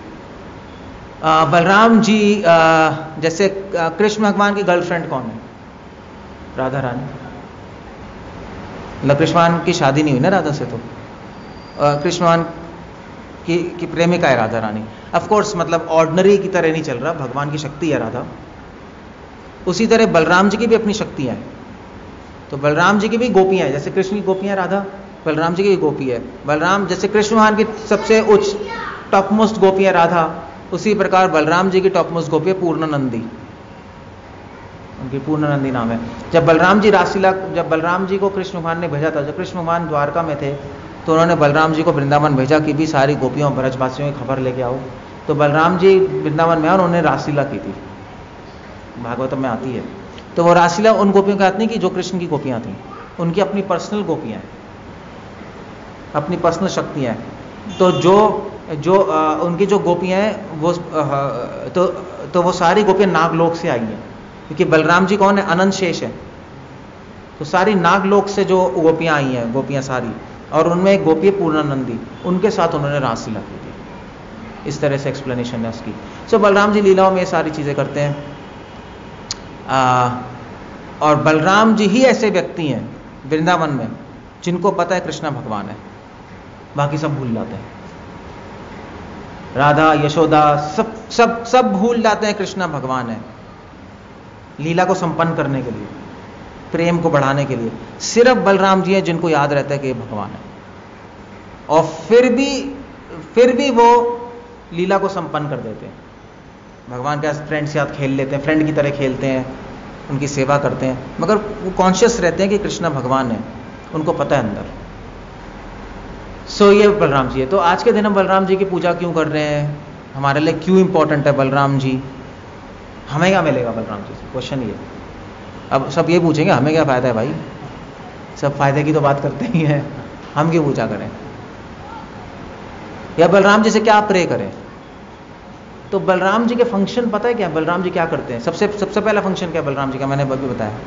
बलराम जी आ, जैसे कृष्ण भगवान की गर्लफ्रेंड कौन है? राधा रानी। मतलब कृष्ण भगवान की शादी नहीं हुई ना राधा से, तो कृष्ण भगवान की, की प्रेमिका है राधा रानी। ऑफ कोर्स मतलब ऑर्डिनरी की तरह नहीं चल रहा, भगवान की शक्ति है राधा। उसी तरह बलराम जी की भी अपनी शक्तियां हैं। तो बलराम जी की भी गोपियां हैं, जैसे कृष्ण की गोपियां राधा, बलराम जी की भी गोपी है। बलराम जैसे कृष्ण भगवान की सबसे उच्च टॉप मोस्ट गोपी है राधा, उसी प्रकार बलराम जी की टॉप मोस्ट गोपी है पूर्णानंदी, उनकी पूर्णानंदी नाम है। जब बलराम जी रासलीला, जब बलराम जी को कृष्ण भगवान ने भेजा था, जब कृष्ण भगवान द्वारका में थे तो उन्होंने बलराम जी को वृंदावन भेजा कि भी सारी गोपियों ब्रजवासियों की खबर लेके आओ। तो बलराम जी वृंदावन में आए, उन्होंने रासलीला की थी, भागवतम में आती है। तो वो रासलीला उन गोपियों की आती नहीं कि जो कृष्ण की गोपियां थी, उनकी अपनी पर्सनल गोपियां हैं, अपनी पर्सनल शक्तियां हैं। तो जो जो आ, उनकी जो गोपियां हैं वो आ, तो तो वो सारी गोपियां नागलोक से आई हैं, क्योंकि बलराम जी कौन है? अनंत शेष है। तो सारी नागलोक से जो गोपियां आई हैं, गोपियां सारी, और उनमें एक गोपी पूर्णानंदी, उनके साथ उन्होंने रासलीला की थी। इस तरह से एक्सप्लेनेशन है उसकी। सो बलराम जी लीलाओं में ये सारी चीजें करते हैं। आ, और बलराम जी ही ऐसे व्यक्ति हैं वृंदावन में जिनको पता है कृष्णा भगवान है, बाकी सब भूल जाते हैं। राधा यशोदा सब सब सब भूल जाते हैं कृष्णा भगवान है। लीला को संपन्न करने के लिए, प्रेम को बढ़ाने के लिए सिर्फ बलराम जी हैं जिनको याद रहता है कि ये भगवान है, और फिर भी फिर भी वो लीला को संपन्न कर देते हैं। भगवान के फ्रेंड से साथ खेल लेते हैं, फ्रेंड की तरह खेलते हैं, उनकी सेवा करते हैं, मगर वो कॉन्शियस रहते हैं कि कृष्णा भगवान है, उनको पता है अंदर। सो so, ये बलराम जी है। तो आज के दिन हम बलराम जी की पूजा क्यों कर रहे हैं, हमारे लिए क्यों इंपॉर्टेंट है बलराम जी, हमें क्या मिलेगा बलराम जी से? क्वेश्चन ये। अब सब ये पूछेंगे हमें क्या फायदा है भाई, सब फायदे की तो बात करते ही हैं, हम क्यों पूजा करें या बलराम जी से क्या प्रे करें? तो बलराम जी के फंक्शन पता है क्या? बलराम जी क्या करते हैं? सबसे सबसे पहला फंक्शन क्या बलराम जी का? मैंने अभी बताया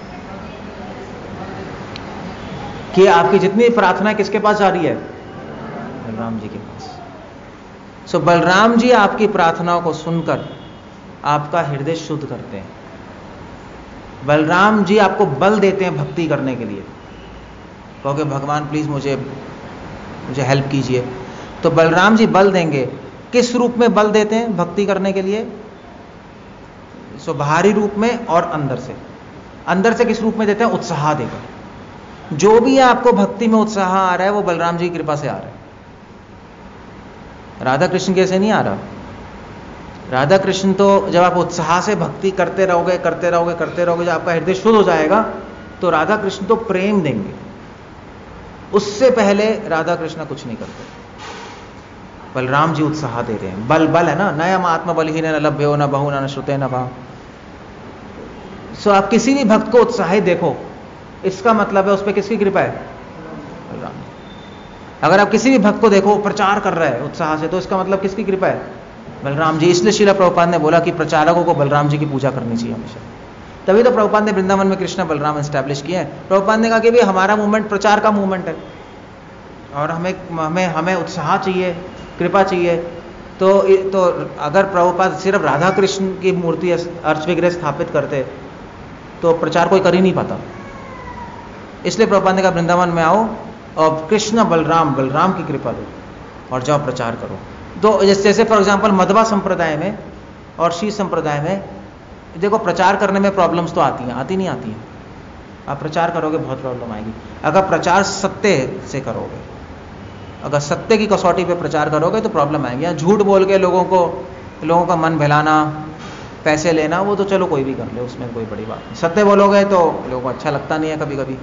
कि आपकी जितनी प्रार्थना किसके पास जा रही है? बलराम जी के पास। सो so, बलराम जी आपकी प्रार्थनाओं को सुनकर आपका हृदय शुद्ध करते हैं। बलराम जी आपको बल देते हैं भक्ति करने के लिए, कहोगे भगवान प्लीज मुझे मुझे हेल्प कीजिए, तो बलराम जी बल देंगे। किस रूप में बल देते हैं भक्ति करने के लिए? सो बाहरी रूप में और अंदर से। अंदर से किस रूप में देते हैं? उत्साह देकर। जो भी आपको भक्ति में उत्साह आ रहा है वो बलराम जी की कृपा से आ रहा है, राधा कृष्ण कैसे नहीं आ रहा। राधा कृष्ण तो जब आप उत्साह से भक्ति करते रहोगे करते रहोगे करते रहोगे, जब आपका हृदय शुद्ध हो जाएगा तो राधा कृष्ण तो प्रेम देंगे, उससे पहले राधा कृष्ण कुछ नहीं करते। बलराम जी उत्साह दे रहे हैं। बल बल है ना, नयम आत्म बल ही न लभ्यो न बहु न श्रुते न भा। सो आप किसी भी भक्त को उत्साहित देखो, इसका मतलब है उस पर किसकी कृपा है? बलराम। अगर आप किसी भी भक्त को देखो प्रचार कर रहा है उत्साह से, तो इसका मतलब किसकी कृपा है? बलराम जी। इसलिए श्रील प्रभुपाद ने बोला कि प्रचारकों को बलराम जी की पूजा करनी चाहिए हमेशा। तभी तो प्रभुपाद ने वृंदावन में कृष्ण बलराम एस्टैब्लिश किए हैं। प्रभुपाद ने कहा कि भाई हमारा मूवमेंट प्रचार का मूवमेंट है और हमें हमें हमें उत्साह चाहिए, कृपा चाहिए। तो तो अगर प्रभुपाद सिर्फ राधा कृष्ण की मूर्ति अर्च विग्रह स्थापित करते तो प्रचार कोई कर ही नहीं पाता। इसलिए प्रभुपाद ने कहा वृंदावन में आओ और कृष्ण बलराम बलराम की कृपा दो और जाओ प्रचार करो। तो जैसे फॉर एग्जांपल मध्वा संप्रदाय में और शीश संप्रदाय में देखो प्रचार करने में प्रॉब्लम्स तो आती हैं, आती नहीं आती हैं। आप प्रचार करोगे बहुत प्रॉब्लम आएगी। अगर प्रचार सत्य से करोगे, अगर सत्य की कसौटी पे प्रचार करोगे तो प्रॉब्लम आएगी। या झूठ बोल के लोगों को लोगों का मन बहलाना, पैसे लेना, वो तो चलो कोई भी कर ले, उसमें कोई बड़ी बात नहीं। सत्य बोलोगे तो लोगों को अच्छा लगता नहीं है कभी कभी।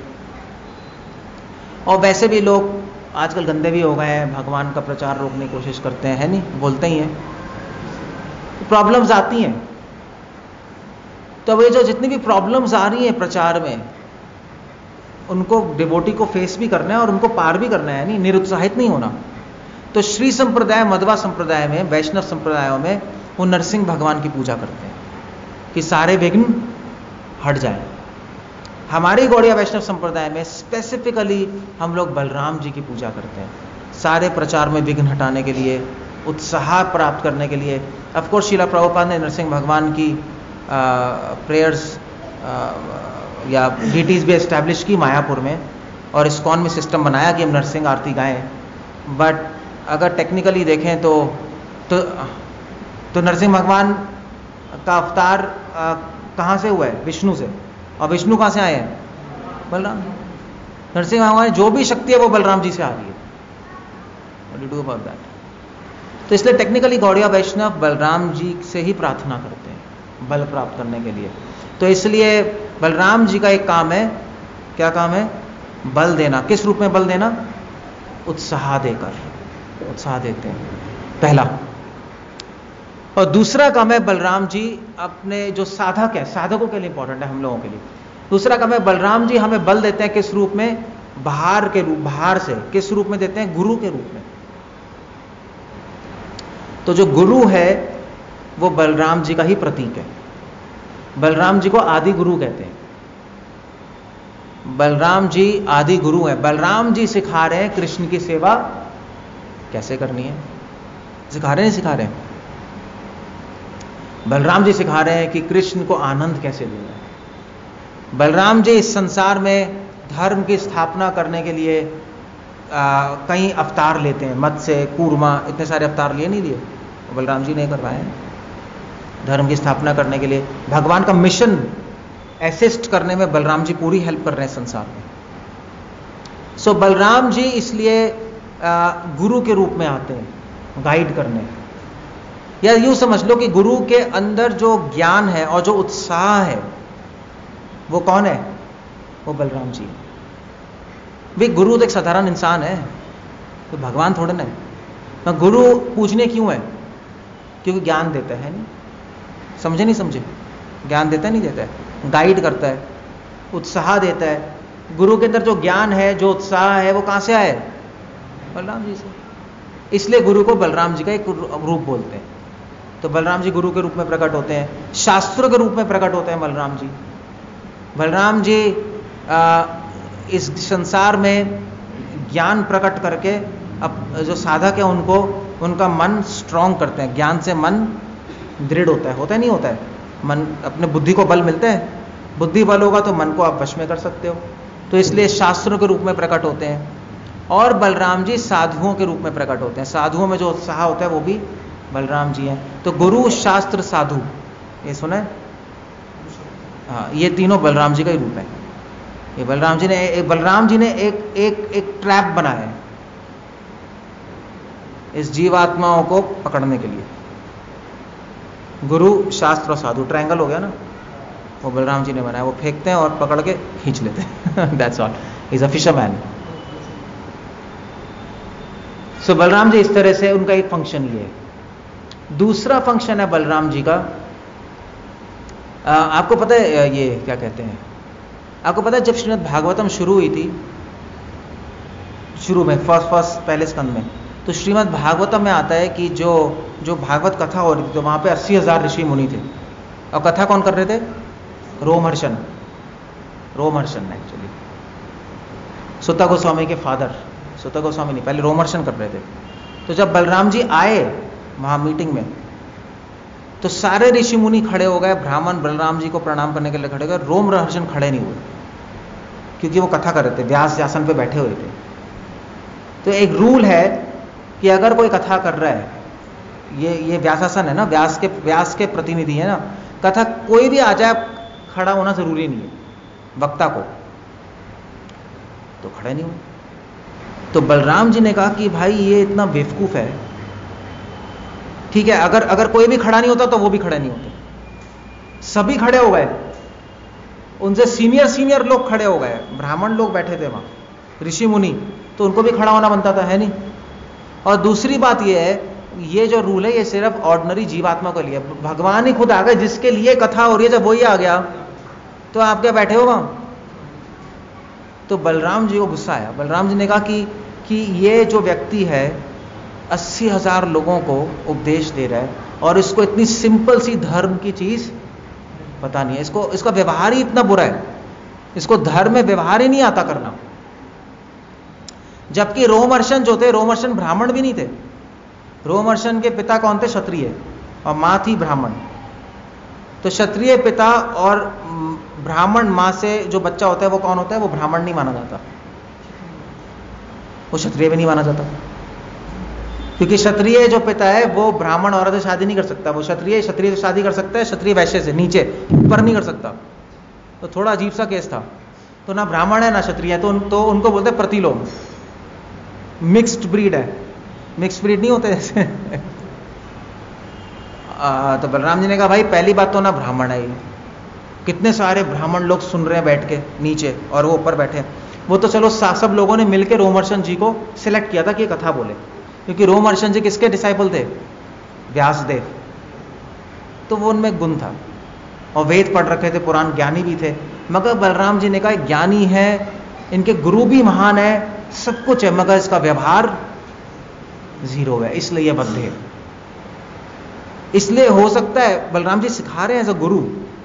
और वैसे भी लोग आजकल गंदे भी हो गए हैं, भगवान का प्रचार रोकने की कोशिश करते हैं, है नहीं, बोलते ही हैं, प्रॉब्लम्स आती हैं। तो ये जो जितनी भी प्रॉब्लम्स आ रही हैं प्रचार में, उनको डिवोटी को फेस भी करना है और उनको पार भी करना है, नहीं निरुत्साहित नहीं होना। तो श्री संप्रदाय, मध्वा संप्रदाय में, वैष्णव संप्रदायों में वो नरसिंह भगवान की पूजा करते हैं कि सारे विघ्न हट जाए। हमारी गौड़िया वैष्णव संप्रदाय में स्पेसिफिकली हम लोग बलराम जी की पूजा करते हैं, सारे प्रचार में विघ्न हटाने के लिए, उत्साह प्राप्त करने के लिए। ऑफ कोर्स शिला प्रभुपाद ने नरसिंह भगवान की प्रेयर्स या डीटीज भी एस्टैब्लिश की मायापुर में, और इस्कॉन में सिस्टम बनाया कि हम नरसिंह आरती गाएं। बट अगर टेक्निकली देखें तो तो, तो नरसिंह भगवान का अवतार कहाँ से हुआ है? विष्णु से। और विष्णु कहाँ से आए हैं? बलराम। नरसिंह भगवान जो भी शक्ति है वो बलराम जी से आ रही है। What do you do about that? तो इसलिए टेक्निकली गौड़िया वैष्णव बलराम जी से ही प्रार्थना करते हैं बल प्राप्त करने के लिए। तो इसलिए बलराम जी का एक काम है, क्या काम है? बल देना। किस रूप में बल देना? उत्साह देकर, उत्साह देते हैं, पहला। और दूसरा काम है बलराम जी अपने जो साधक है, साधकों के लिए इंपॉर्टेंट है हम लोगों के लिए। दूसरा काम है बलराम जी हमें बल देते हैं किस रूप में? बाहर के रूप, बाहर से किस रूप में देते हैं? गुरु के रूप में। तो जो गुरु है वो बलराम जी का ही प्रतीक है। बलराम जी को आदि गुरु कहते हैं। बलराम जी आदि गुरु हैं। बलराम जी सिखा रहे हैं कृष्ण की सेवा कैसे करनी है। सिखा रहे हैं, सिखा रहे हैं। बलराम जी सिखा रहे हैं कि कृष्ण को आनंद कैसे देना है। बलराम जी इस संसार में धर्म की स्थापना करने के लिए कई अवतार लेते हैं। मत्स्य, कूर्मा, इतने सारे अवतार लिए नहीं लिए, बलराम जी नहीं करवाए हैं। धर्म की स्थापना करने के लिए भगवान का मिशन असिस्ट करने में बलराम जी पूरी हेल्प कर रहे हैं संसार में। सो so, बलराम जी इसलिए आ, गुरु के रूप में आते हैं, गाइड करने। या यूं समझ लो कि गुरु के अंदर जो ज्ञान है और जो उत्साह है वो कौन है? वो बलराम जी। भाई गुरु तो एक साधारण इंसान है, तो भगवान थोड़े ना है। गुरु पूछने क्यों है? क्योंकि ज्ञान देता है। नहीं समझे, नहीं समझे? ज्ञान देता है, नहीं देता है, गाइड करता है, उत्साह देता है। गुरु के अंदर जो ज्ञान है, जो उत्साह है, वो कहां से आए? बलराम जी से। इसलिए गुरु को बलराम जी का एक रूप बोलते हैं। तो बलराम जी गुरु के रूप में प्रकट होते हैं, शास्त्रों के रूप में प्रकट होते हैं बलराम जी। बलराम जी आ, इस संसार में ज्ञान प्रकट करके अब जो साधक है उनको, उनका मन स्ट्रांग करते हैं। ज्ञान से मन दृढ़ होता है, होता है नहीं होता है? मन, अपने बुद्धि को बल मिलता है। बुद्धि बल होगा तो मन को आप वश में कर सकते हो। तो इसलिए शास्त्रों के रूप में प्रकट होते हैं। और बलराम जी साधुओं के रूप में प्रकट होते हैं। साधुओं में जो उत्साह होता है वो भी बलराम जी हैं। तो गुरु, शास्त्र, साधु, ये सुना है? हाँ, ये तीनों बलराम जी का ही रूप है। ये बलराम जी ने बलराम जी ने एक एक एक ट्रैप बनाया है इस जीवात्माओं को पकड़ने के लिए। गुरु, शास्त्र और साधु, ट्रायंगल हो गया ना, वो बलराम जी ने बनाया। वो फेंकते हैं और पकड़ के खींच लेते हैं। That's all. Is a fisherman. So Balram ji इस तरह से, उनका एक फंक्शन ये है। दूसरा फंक्शन है बलराम जी का, आ, आपको पता है ये क्या कहते हैं? आपको पता है जब श्रीमद् भागवतम शुरू हुई थी, शुरू में फर्स्ट फर्स्ट पहले स्कंद में, तो श्रीमद् भागवतम में आता है कि जो जो भागवत कथा हो रही थी तो वहां पे अस्सी हजार ऋषि मुनि थे। और कथा कौन कर रहे थे? रोमहर्षण। रोमहर्षण एक्चुअली सुत गोस्वामी के फादर, सुत गोस्वामी नहीं, पहले रोमहर्षण कर रहे थे। तो जब बलराम जी आए वहां मीटिंग में तो सारे ऋषि मुनि खड़े हो गए, ब्राह्मण बलराम जी को प्रणाम करने के लिए खड़े हो गए। रोमहर्षण खड़े नहीं हुए क्योंकि वो कथा कर रहे थे, व्यास आसन पे बैठे हुए थे। तो एक रूल है कि अगर कोई कथा कर रहा है, ये ये व्यासासन है ना, व्यास के व्यास के प्रतिनिधि है ना, कथा कोई भी आ जाए खड़ा होना जरूरी नहीं है वक्ता को, तो खड़े नहीं हुए। तो बलराम जी ने कहा कि भाई ये इतना बेवकूफ है, ठीक है, अगर अगर कोई भी खड़ा नहीं होता तो वो भी खड़े नहीं होते। सभी खड़े हो गए, उनसे सीनियर सीनियर लोग खड़े हो गए, ब्राह्मण लोग बैठे थे वहां, ऋषि मुनि, तो उनको भी खड़ा होना बनता था, है नहीं? और दूसरी बात ये है, ये जो रूल है ये सिर्फ ऑर्डिनरी जीवात्मा के लिए। भगवान ही खुद आ गए जिसके लिए कथा हो रही है, जब वही आ गया तो आप क्या बैठे हो वहां? तो बलराम जी को गुस्सा आया। बलराम जी ने कहा कि कि ये जो व्यक्ति है अस्सी हजार लोगों को उपदेश दे रहा है और इसको इतनी सिंपल सी धर्म की चीज पता नहीं है, इसको इसका व्यवहार ही इतना बुरा है, इसको धर्म में व्यवहार ही नहीं आता करना। जबकि रोमर्शन जो थे, रोमर्शन ब्राह्मण भी नहीं थे। रोमर्शन के पिता कौन थे? क्षत्रिय, और मां थी ब्राह्मण। तो क्षत्रिय पिता और ब्राह्मण मां से जो बच्चा होता है वो कौन होता है? वो ब्राह्मण नहीं माना जाता, वो क्षत्रिय भी नहीं माना जाता, क्योंकि क्षत्रिय जो पिता है वो ब्राह्मण औरत से शादी नहीं कर सकता। वो क्षत्रिय क्षत्रिय से शादी कर सकता है, क्षत्रिय वैश्य से, नीचे, ऊपर नहीं कर सकता। तो थोड़ा अजीब सा केस था। तो ना ब्राह्मण है ना क्षत्रिय है, तो, उन, तो उनको बोलते हैं प्रतिलोम, मिक्स्ड ब्रीड है। मिक्स्ड ब्रीड नहीं होते जैसे आ, तो बलराम जी ने कहा भाई पहली बात तो ना ब्राह्मण है ये, कितने सारे ब्राह्मण लोग सुन रहे हैं बैठ के नीचे और वो ऊपर बैठे हैं। वो तो चलो सब लोगों ने मिलकर रोमर्शन जी को सिलेक्ट किया था कि ये कथा बोले, क्योंकि रोमर्शन जी किसके डिसाइपल थे? व्यासदेव। तो वो उनमें गुण था और वेद पढ़ रखे थे, पुराण ज्ञानी भी थे। मगर बलराम जी ने कहा ज्ञानी है, इनके गुरु भी महान है, सब कुछ है, मगर इसका व्यवहार जीरो है, इसलिए यह बद्ध है। इसलिए हो सकता है बलराम जी सिखा रहे हैं एज अ गुरु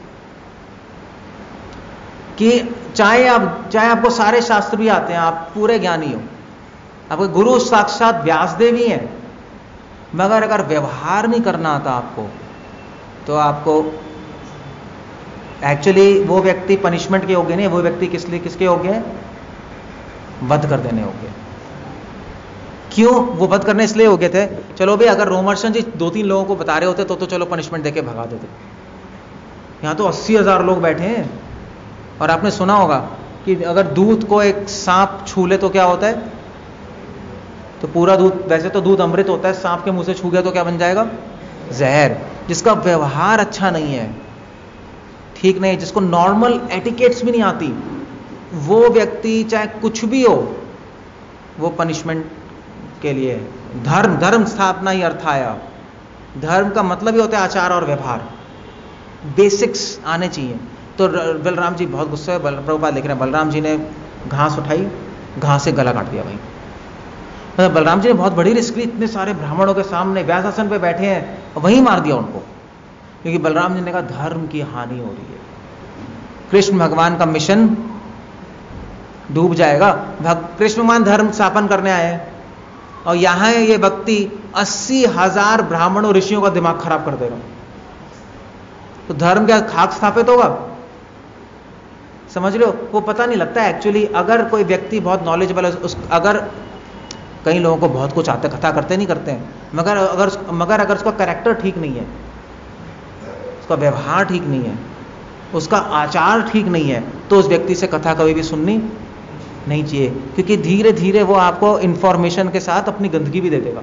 कि चाहे आप चाहे आपको सारे शास्त्र भी आते हैं, आप पूरे ज्ञानी हो, आपके गुरु साक्षात व्यासदेव ही हैं, मगर अगर व्यवहार नहीं करना आता आपको तो आपको एक्चुअली वो व्यक्ति पनिशमेंट के योग्य नहीं, वो व्यक्ति किस लिए किसके योग्य है? वध कर देने योग्य। क्यों वो वध करने इसलिए योग्य थे? चलो भाई अगर रोमर्शन जी दो तीन लोगों को बता रहे होते तो तो चलो पनिशमेंट देके भगा देते। यहां तो अस्सी हजार लोग बैठे हैं और आपने सुना होगा कि अगर दूध को एक सांप छू ले तो क्या होता है? तो पूरा दूध, वैसे तो दूध अमृत होता है, सांप के मुंह से छू गया तो क्या बन जाएगा? जहर। जिसका व्यवहार अच्छा नहीं है, ठीक नहीं, जिसको नॉर्मल एटिकेट्स भी नहीं आती, वो व्यक्ति चाहे कुछ भी हो वो पनिशमेंट के लिए। धर्म धर्म स्थापना ही अर्थ आया। धर्म का मतलब ही होता है आचार और व्यवहार, बेसिक्स आने चाहिए। तो बलराम जी बहुत गुस्से में, प्रभुपाद लिख रहे हैं बलराम जी ने घास उठाई, घास से गला काट दिया भाई। मतलब बलराम जी ने बहुत बड़ी रिस्क ली, इतने सारे ब्राह्मणों के सामने व्यासासन पे बैठे हैं, वहीं मार दिया उनको, क्योंकि बलराम जी ने कहा धर्म की हानि हो रही है, कृष्ण भगवान का मिशन डूब जाएगा। कृष्ण भगवान धर्म स्थापन करने आए हैं और यहां ये व्यक्ति अस्सी हजार ब्राह्मणों ऋषियों का दिमाग खराब कर देगा, तो धर्म क्या खाक स्थापित होगा? समझ लो, वो पता नहीं लगता एक्चुअली। अगर कोई व्यक्ति बहुत नॉलेजेबल है, उस अगर कई लोगों को बहुत कुछ आता है, कथा करते नहीं करते हैं, मगर अगर मगर अगर उसका कैरेक्टर ठीक नहीं है, उसका व्यवहार ठीक नहीं है, उसका आचार ठीक नहीं है, तो उस व्यक्ति से कथा कभी भी सुननी नहीं चाहिए, क्योंकि धीरे धीरे वो आपको इंफॉर्मेशन के साथ अपनी गंदगी भी दे देगा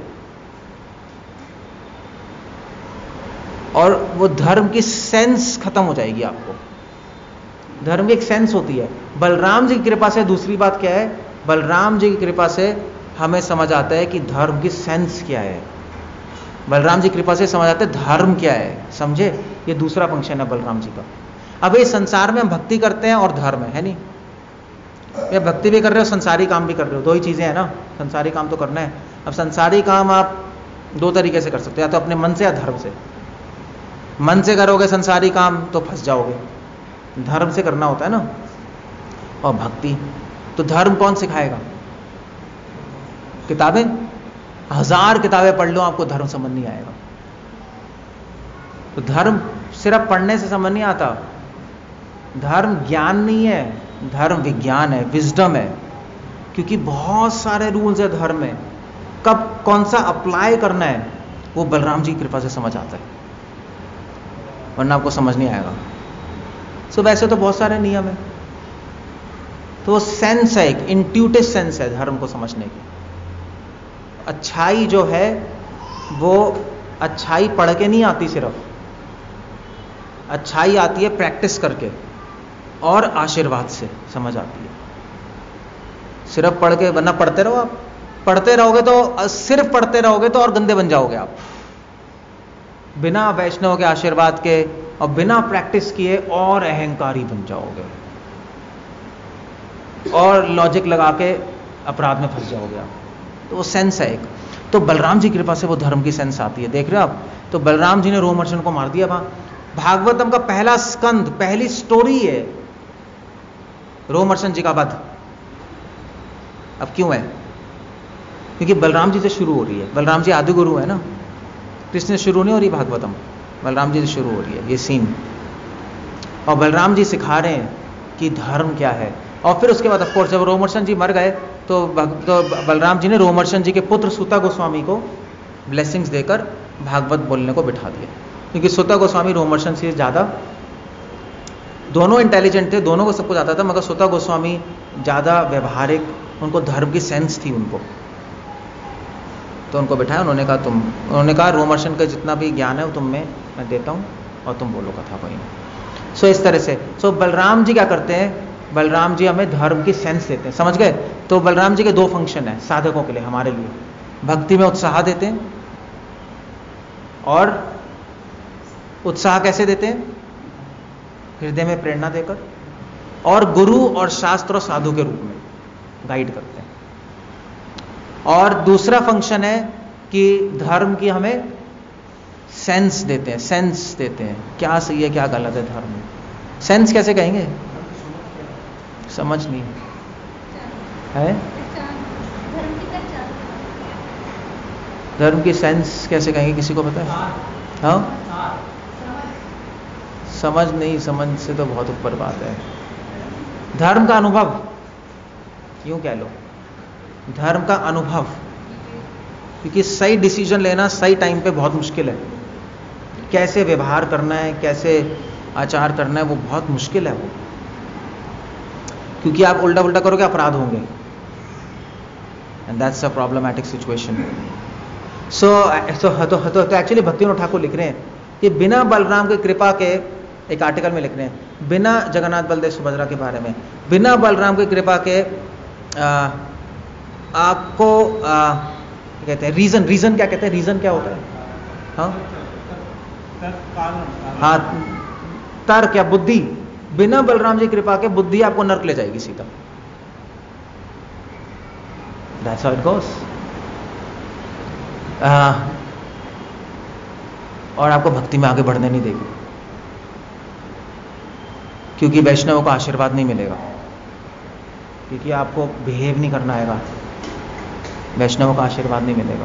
और वो धर्म की सेंस खत्म हो जाएगी। आपको धर्म की एक सेंस होती है। बलराम जी की कृपा से दूसरी बात क्या है? बलराम जी की कृपा से हमें समझ आता है कि धर्म की सेंस क्या है। बलराम जी की कृपा से समझ आता है धर्म क्या है, समझे? ये दूसरा फंक्शन है बलराम जी का। अब इस संसार में हम भक्ति करते हैं और धर्म है, है नहीं? या भक्ति भी कर रहे हो, संसारी काम भी कर रहे हो, दो ही चीजें हैं ना। संसारी काम तो करना है। अब संसारी काम आप दो तरीके से कर सकते हो, या तो अपने मन से या धर्म से। मन से करोगे संसारी काम तो फंस जाओगे, धर्म से करना होता है ना। और भक्ति तो धर्म कौन सिखाएगा? किताबें, हजार किताबें पढ़ लो, आपको धर्म समझ नहीं आएगा। तो धर्म सिर्फ पढ़ने से समझ नहीं आता। धर्म ज्ञान नहीं है, धर्म विज्ञान है, विजडम है, क्योंकि बहुत सारे रूल्स है धर्म में। कब कौन सा अप्लाई करना है वो बलराम जी की कृपा से समझ आता है, वरना आपको समझ नहीं आएगा। सो वैसे तो बहुत सारे नियम है, तो सेंस है, एक इंट्यूटिव सेंस है धर्म को समझने की। अच्छाई जो है वो अच्छाई पढ़ के नहीं आती, सिर्फ अच्छाई आती है प्रैक्टिस करके और आशीर्वाद से समझ आती है। सिर्फ पढ़ के, वरना पढ़ते रहो आप, पढ़ते रहोगे तो सिर्फ पढ़ते रहोगे तो और गंदे बन जाओगे आप, बिना वैष्णव के आशीर्वाद के और बिना प्रैक्टिस किए और अहंकारी बन जाओगे। और लॉजिक लगा के अपराध में फंस जाओगे आप। तो वो सेंस है एक। तो बलराम जी की कृपा से वो धर्म की सेंस आती है। देख रहे हो आप, तो बलराम जी ने रोमर्शन को मार दिया वहां। भागवतम का पहला स्कंद, पहली स्टोरी है रोमर्शन जी का वध। अब क्यों है? क्योंकि बलराम जी से शुरू हो रही है। बलराम जी आदि गुरु है ना, कृष्ण से शुरू नहीं हो रही भागवतम, बलराम जी से शुरू हो रही है ये सीन। और बलराम जी सिखा रहे हैं कि धर्म क्या है। और फिर उसके बाद ऑफकोर्स जब रोमर्शन जी मर गए तो, तो बलराम जी ने रोमर्शन जी के पुत्र सूता गोस्वामी को ब्लेसिंग्स देकर भागवत बोलने को बिठा दिया। क्योंकि सूता गोस्वामी रोमर्शन से ज़्यादा, दोनों इंटेलिजेंट थे, दोनों को सब कुछ आता था, मगर सूता गोस्वामी ज़्यादा व्यवहारिक, उनको धर्म की सेंस थी उनको, तो उनको बिठाया। उन्होंने कहा तुम उन्होंने कहा रोमर्शन का जितना भी ज्ञान है वो तुम में मैं देता हूँ और तुम बोलो कथा कोई नहीं। सो इस तरह से सो बलराम जी क्या करते हैं? बलराम जी हमें धर्म की सेंस देते हैं, समझ गए? तो बलराम जी के दो फंक्शन हैं साधकों के लिए, हमारे लिए। भक्ति में उत्साह देते हैं, और उत्साह कैसे देते हैं? हृदय में प्रेरणा देकर, और गुरु और शास्त्र और साधु के रूप में गाइड करते हैं। और दूसरा फंक्शन है कि धर्म की हमें सेंस देते हैं, सेंस देते हैं क्या सही है क्या गलत है धर्म में। सेंस कैसे कहेंगे? समझ नहीं है। धर्म की सेंस कैसे कहेंगे, किसी को पता है? हाँ, समझ नहीं, समझ से तो बहुत ऊपर बात है। धर्म का अनुभव, यूं कह लो, धर्म का अनुभव। क्योंकि सही डिसीजन लेना सही टाइम पे बहुत मुश्किल है। कैसे व्यवहार करना है, कैसे आचार करना है, वो बहुत मुश्किल है वो। क्योंकि आप उल्टा उल्टा करोगे अपराध होंगे, and that's a problematic situation. So तो एक्चुअली भक्तिविनोद ठाकुर लिख रहे हैं कि बिना बलराम की कृपा के, एक आर्टिकल में लिख रहे हैं, बिना जगन्नाथ बलदेव सुभद्रा के बारे में, बिना बलराम की कृपा के आ, आपको आ, कहते हैं रीजन, रीजन क्या कहते हैं? रीजन क्या होता है? हाँ हाँ, तर्क या बुद्धि। बिना बलराम जी कृपा के बुद्धि आपको नर्क ले जाएगी सीधा। That's how it goes. आ, और आपको भक्ति में आगे बढ़ने नहीं देगी, क्योंकि वैष्णवों का आशीर्वाद नहीं मिलेगा, क्योंकि आपको बिहेव नहीं करना आएगा, वैष्णवों का आशीर्वाद नहीं मिलेगा।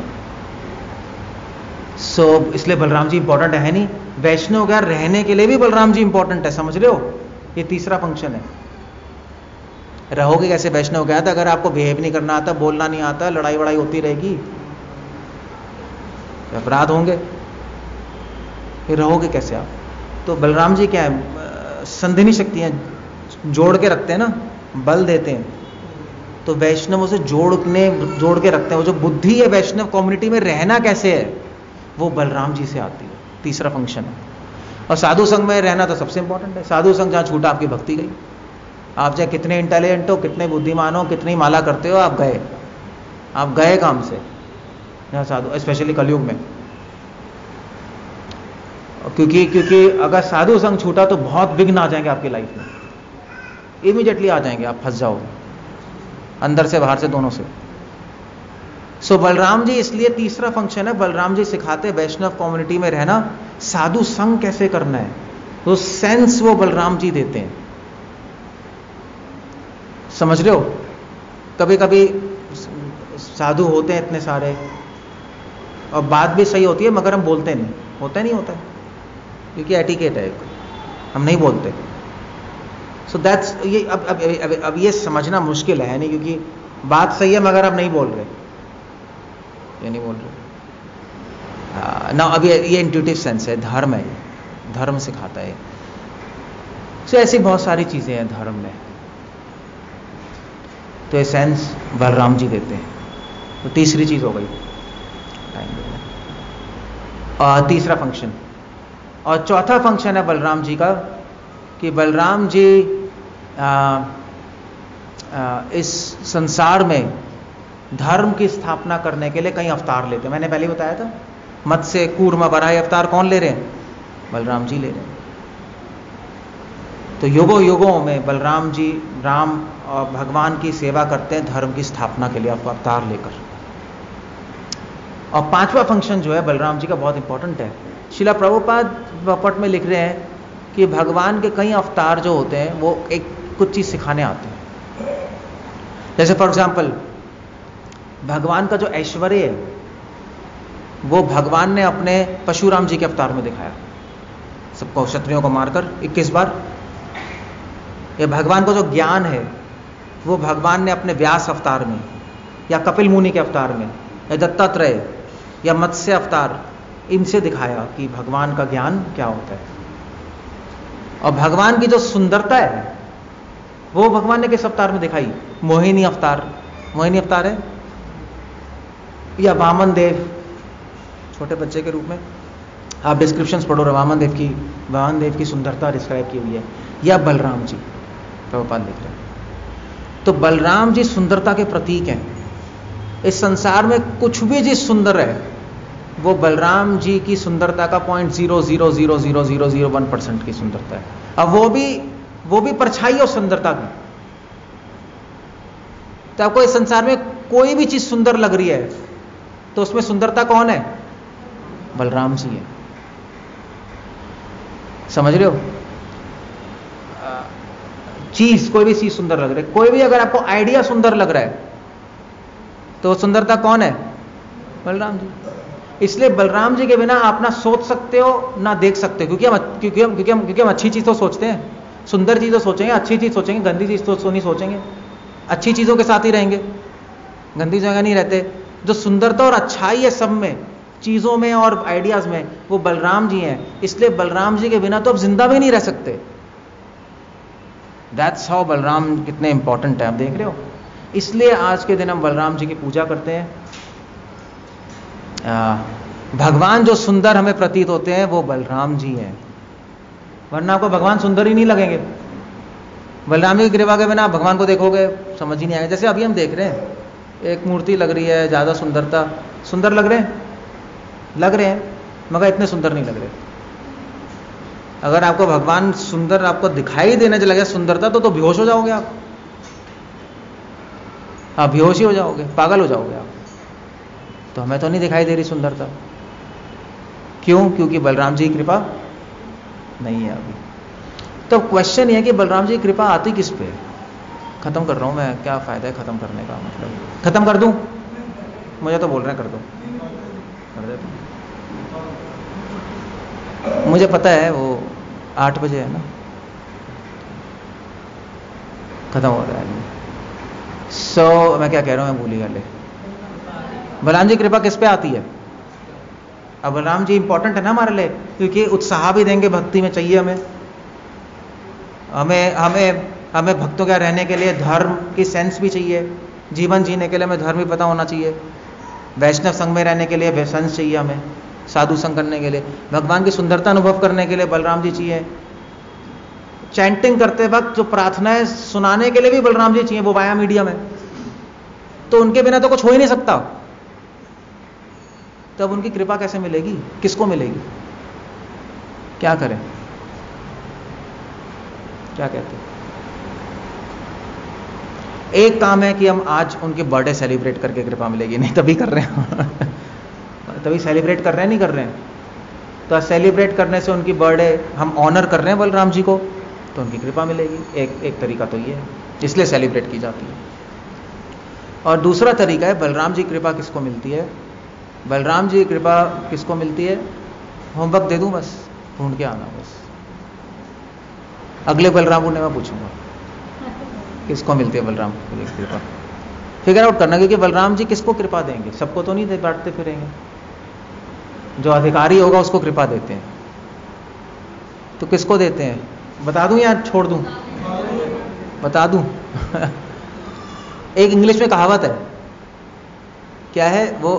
सो so, इसलिए बलराम जी इंपॉर्टेंट है नहीं, वैष्णव का रहने के लिए भी बलराम जी इंपॉर्टेंट है, समझ रहे हो? ये तीसरा फंक्शन है। रहोगे कैसे वैष्णव क्या था? अगर आपको बिहेव नहीं करना आता, बोलना नहीं आता, लड़ाई वड़ाई होती रहेगी, अपराध होंगे, फिर रहोगे कैसे आप? तो बलराम जी क्या है? संधिनी शक्तियां जोड़ के रखते हैं ना, बल देते हैं, तो वैष्णवों से जोड़ने जोड़ के रखते हैं। वो जो बुद्धि है वैष्णव कम्युनिटी में रहना कैसे है, वो बलराम जी से आती है। तीसरा फंक्शन है। और साधु संघ में रहना तो सबसे इंपॉर्टेंट है। साधु संघ जहां छूटा आपकी भक्ति गई। आप चाहे कितने इंटेलिजेंट हो, कितने बुद्धिमान हो, कितनी माला करते हो, आप गए, आप गए काम से यहाँ साधु, स्पेशली कलयुग में। क्योंकि क्योंकि अगर साधु संघ छूटा तो बहुत विघ्न आ जाएंगे आपकी लाइफ में, इमीडिएटली आ जाएंगे, आप फंस जाओगे अंदर से बाहर से दोनों से। सो so, बलराम जी इसलिए तीसरा फंक्शन है। बलराम जी सिखाते वैष्णव कम्युनिटी में रहना, साधु संग कैसे करना है, तो सेंस वो बलराम जी देते हैं। समझ रहे हो? कभी कभी साधु होते हैं इतने सारे, और बात भी सही होती है, मगर हम बोलते नहीं, होता नहीं होता है, क्योंकि एटिकेट है, हम नहीं बोलते। सो so दैट्स ये अब अब, अब अब ये समझना मुश्किल है नहीं, क्योंकि बात सही है मगर आप नहीं बोल रहे, ये नहीं बोल रहे ना। अब ये ये इंट्यूटिव सेंस है, धर्म है, धर्म सिखाता है। सो so ऐसी बहुत सारी चीजें हैं धर्म में, तो ये सेंस बलराम जी देते हैं। तो तीसरी चीज हो गई टाइम और तीसरा फंक्शन। और चौथा फंक्शन है बलराम जी का कि बलराम जी आ, आ, इस संसार में धर्म की स्थापना करने के लिए कई अवतार लेते हैं। मैंने पहले बताया था, मत्स्य कूर्म वराह अवतार कौन ले रहे हैं? बलराम जी ले रहे हैं। तो युगों युगों में बलराम जी राम और भगवान की सेवा करते हैं धर्म की स्थापना के लिए अवतार लेकर। और पांचवा फंक्शन जो है बलराम जी का बहुत इंपॉर्टेंट है। शिला प्रभुपाद पट में लिख रहे हैं कि भगवान के कई अवतार जो होते हैं वो एक कुछ चीज सिखाने आते हैं। जैसे फॉर एग्जाम्पल भगवान का जो ऐश्वर्य है वो भगवान ने अपने परशुराम जी के अवतार में दिखाया, सबको क्षत्रियों को मारकर इक्कीस बार। ये भगवान को जो ज्ञान है वो भगवान ने अपने व्यास अवतार में या कपिल मुनि के अवतार में या दत्तात्रेय या मत्स्य अवतार इनसे दिखाया कि भगवान का ज्ञान क्या होता है। और भगवान की जो सुंदरता है वो भगवान ने किस अवतार में दिखाई? मोहिनी अवतार। मोहिनी अवतार है या वामन देव छोटे बच्चे के रूप में, आप डिस्क्रिप्शंस पढ़ो, वामन देव की वामन देव की सुंदरता डिस्क्राइब की हुई है, या बलराम जी प्रभुपाद लिख रहे हैं। तो बलराम जी सुंदरता के प्रतीक हैं। इस संसार में कुछ भी चीज सुंदर है वो बलराम जी की सुंदरता का point zero zero zero zero zero zero one percent की सुंदरता है। अब वो भी वो भी परछाई और सुंदरता की। तो आपको इस संसार में कोई भी चीज सुंदर लग रही है तो उसमें सुंदरता कौन है? बलराम जी है। समझ रहे हो? चीज, कोई भी चीज सुंदर लग रही है, कोई भी अगर आपको आइडिया सुंदर लग रहा है तो सुंदरता कौन है? बलराम जी। इसलिए बलराम जी के बिना आप ना सोच सकते हो ना देख सकते हो, क्योंकि हम क्योंकि हम क्योंकि हम क्योंकि हम अच्छी चीज तो सोचते हैं, सुंदर चीज तो सोचेंगे, अच्छी चीज सोचेंगे, गंदी चीज तो नहीं सोचेंगे। अच्छी चीजों के साथ ही रहेंगे, गंदी जगह नहीं रहते। जो सुंदरता और अच्छाई है सब में, चीजों में और आइडियाज में, वो बलराम जी हैं। इसलिए बलराम जी के बिना तो आप जिंदा भी नहीं रह सकते। दैट्स हाउ बलराम कितने इंपॉर्टेंट है, आप देख रहे हो। इसलिए आज के दिन हम बलराम जी की पूजा करते हैं। आ, भगवान जो सुंदर हमें प्रतीत होते हैं वो बलराम जी हैं, वरना आपको भगवान सुंदर ही नहीं लगेंगे। बलराम जी की कृपा के बिना आप भगवान को देखोगे समझ ही नहीं आएगा। जैसे अभी हम देख रहे हैं एक मूर्ति लग रही है, ज्यादा सुंदरता, सुंदर लग रहे हैं लग रहे हैं मगर इतने सुंदर नहीं लग रहे। अगर आपको भगवान सुंदर आपको दिखाई देने लगे सुंदरता तो तो बेहोश हो जाओगे आप। आप बेहोश ही हो जाओगे, पागल हो जाओगे आप। तो हमें तो नहीं दिखाई दे रही सुंदरता। क्यों? क्योंकि बलराम जी की कृपा नहीं है अभी। तो क्वेश्चन ये है कि बलराम जी की कृपा आती किस पे? खत्म कर रहा हूं मैं, क्या फायदा है खत्म करने का? मतलब खत्म कर दूं? मुझे तो बोल रहे हैं कर दो, कर दे। मुझे पता है वो आठ बजे है ना, खत्म हो रहा है। सो so, मैं क्या कह रहा हूं, मैं भूल ही गया। ले बलराम जी कृपा किस पे आती है? अब बलराम जी इंपॉर्टेंट है ना हमारे लिए, क्योंकि उत्साह भी देंगे, भक्ति में चाहिए हमें हमें हमें हमें भक्तों का रहने के लिए धर्म की सेंस भी चाहिए, जीवन जीने के लिए हमें धर्म भी पता होना चाहिए, वैष्णव संघ में रहने के लिए सेंस चाहिए, हमें साधु संग करने के लिए, भगवान की सुंदरता अनुभव करने के लिए बलराम जी चाहिए, चैंटिंग करते वक्त जो प्रार्थनाएं सुनाने के लिए भी बलराम जी चाहिए, वो वाया मीडिया में। तो उनके बिना तो कुछ हो ही नहीं सकता। तब उनकी कृपा कैसे मिलेगी? किसको मिलेगी? क्या करें? क्या कहते हैं? एक काम है कि हम आज उनके बर्थडे सेलिब्रेट करके कृपा मिलेगी, नहीं तभी कर रहे हैं तभी सेलिब्रेट कर रहे हैं, नहीं कर रहे हैं। तो सेलिब्रेट करने से उनकी बर्थडे हम ऑनर कर रहे हैं बलराम जी को, तो उनकी कृपा मिलेगी। एक एक तरीका तो ये है, इसलिए सेलिब्रेट की जाती है। और दूसरा तरीका है बलराम जी की कृपा किसको मिलती है? बलराम जी की कृपा किसको मिलती है? होमवर्क दे दूं बस, ढूंढ के आना बस। अगले बलराम पूर्णिमा पूछूंगा किसको मिलती है बलराम की कृपा, फिगर आउट करना। क्योंकि बलराम जी किसको कृपा देंगे? सबको तो नहीं दे बांटते फिरेंगे, जो अधिकारी होगा उसको कृपा देते हैं। तो किसको देते हैं? बता दूं या छोड़ दूं? बता दूं एक इंग्लिश में कहावत है, क्या है वो?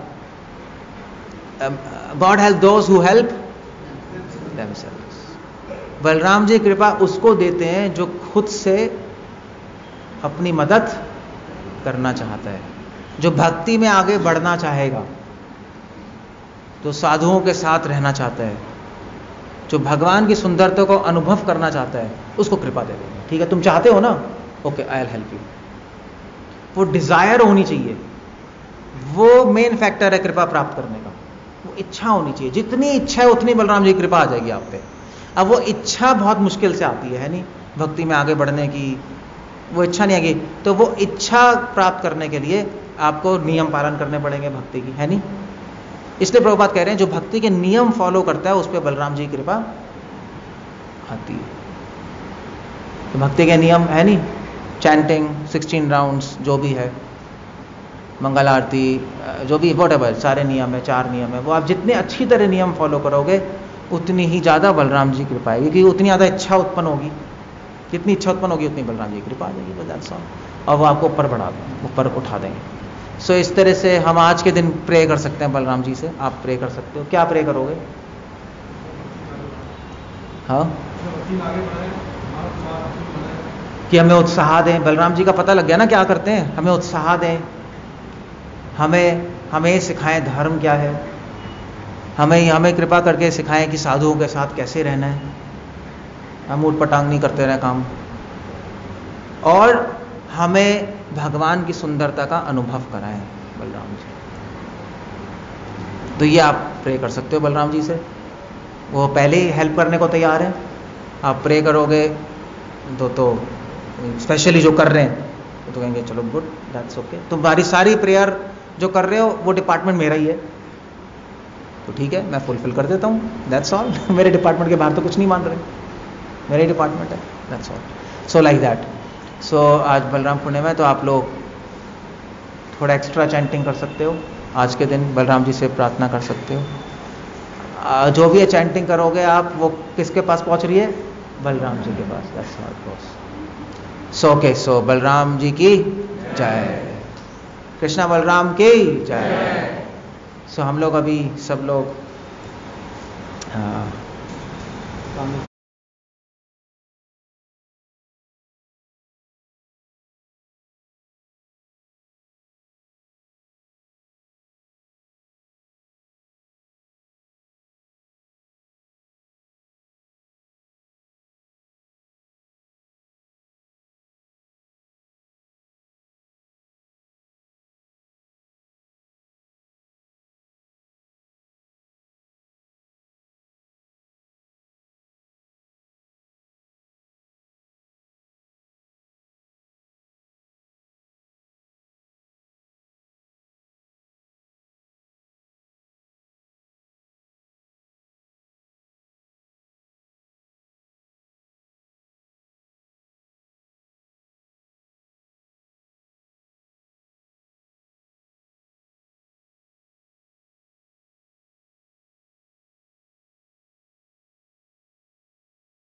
God help those who help themselves. Balram ji कृपा उसको देते हैं जो खुद से अपनी मदद करना चाहता है, जो भक्ति में आगे बढ़ना चाहेगा, जो साधुओं के साथ रहना चाहता है, जो भगवान की सुंदरता को अनुभव करना चाहता है उसको कृपा दे देंगे। ठीक है, तुम चाहते हो ना, okay I will help you. वो डिजायर होनी चाहिए, वो मेन फैक्टर है कृपा प्राप्त करने का। वो इच्छा होनी चाहिए, जितनी इच्छा है उतनी बलराम जी की कृपा आ जाएगी आप पे। अब वो इच्छा बहुत मुश्किल से आती है, है नहीं, भक्ति में आगे बढ़ने की वो इच्छा नहीं आएगी। तो वो इच्छा प्राप्त करने के लिए आपको नियम पालन करने पड़ेंगे भक्ति की, है नहीं। इसलिए प्रभुपाद कह रहे हैं जो भक्ति के नियम फॉलो करता है उस पर बलराम जी की कृपा आती है। तो भक्ति के नियम है नहीं, चैंटिंग, सिक्सटीन राउंड्स जो भी है, मंगल आरती, जो भी वॉट एवर सारे नियम है, चार नियम है, वो आप जितने अच्छी तरह नियम फॉलो करोगे उतनी ही ज़्यादा बलराम जी की कृपा आएगी, क्योंकि उतनी ज़्यादा इच्छा उत्पन्न होगी। जितनी इच्छा उत्पन्न होगी उतनी बलराम जी की कृपा आ जाएगी, बस दैट्स ऑल। और वो आपको ऊपर बढ़ा देंगे, ऊपर उठा देंगे। सो so, इस तरह से हम आज के दिन प्रे कर सकते हैं बलराम जी से। आप प्रे कर सकते हो, क्या प्रे करोगे? हाँ, कि हमें उत्साह दें। बलराम जी का पता लग गया ना क्या करते हैं, हमें उत्साह दें, हमें हमें सिखाएं धर्म क्या है, हमें हमें कृपा करके सिखाएं कि साधुओं के साथ कैसे रहना है, हम ऊट पटांग नहीं करते रहे काम, और हमें भगवान की सुंदरता का अनुभव कराएं बलराम जी। तो ये आप प्रे कर सकते हो बलराम जी से, वो पहले ही हेल्प करने को तैयार है। आप प्रे करोगे तो तो स्पेशली जो कर रहे हैं तो, तो कहेंगे चलो गुड, दैट्स ओके, तुम्हारी सारी प्रेयर जो कर रहे हो वो डिपार्टमेंट मेरा ही है, तो ठीक है मैं फुलफिल कर देता हूँ, दैट्स ऑल। मेरे डिपार्टमेंट के बाहर तो कुछ नहीं मान रहे, मेरे डिपार्टमेंट है, that's all. So like that. So आज बलराम पूर्णिमा है तो आप लोग थोड़ा एक्स्ट्रा चैंटिंग कर सकते हो, आज के दिन बलराम जी से प्रार्थना कर सकते हो। आ, जो भी है चैंटिंग करोगे आप, वो किसके पास पहुंच रही है? बलराम जी के पास, that's how it goes. So okay, so Balram ji की जय, कृष्णा बलराम की जय। सो हम लोग अभी सब लोग हाँ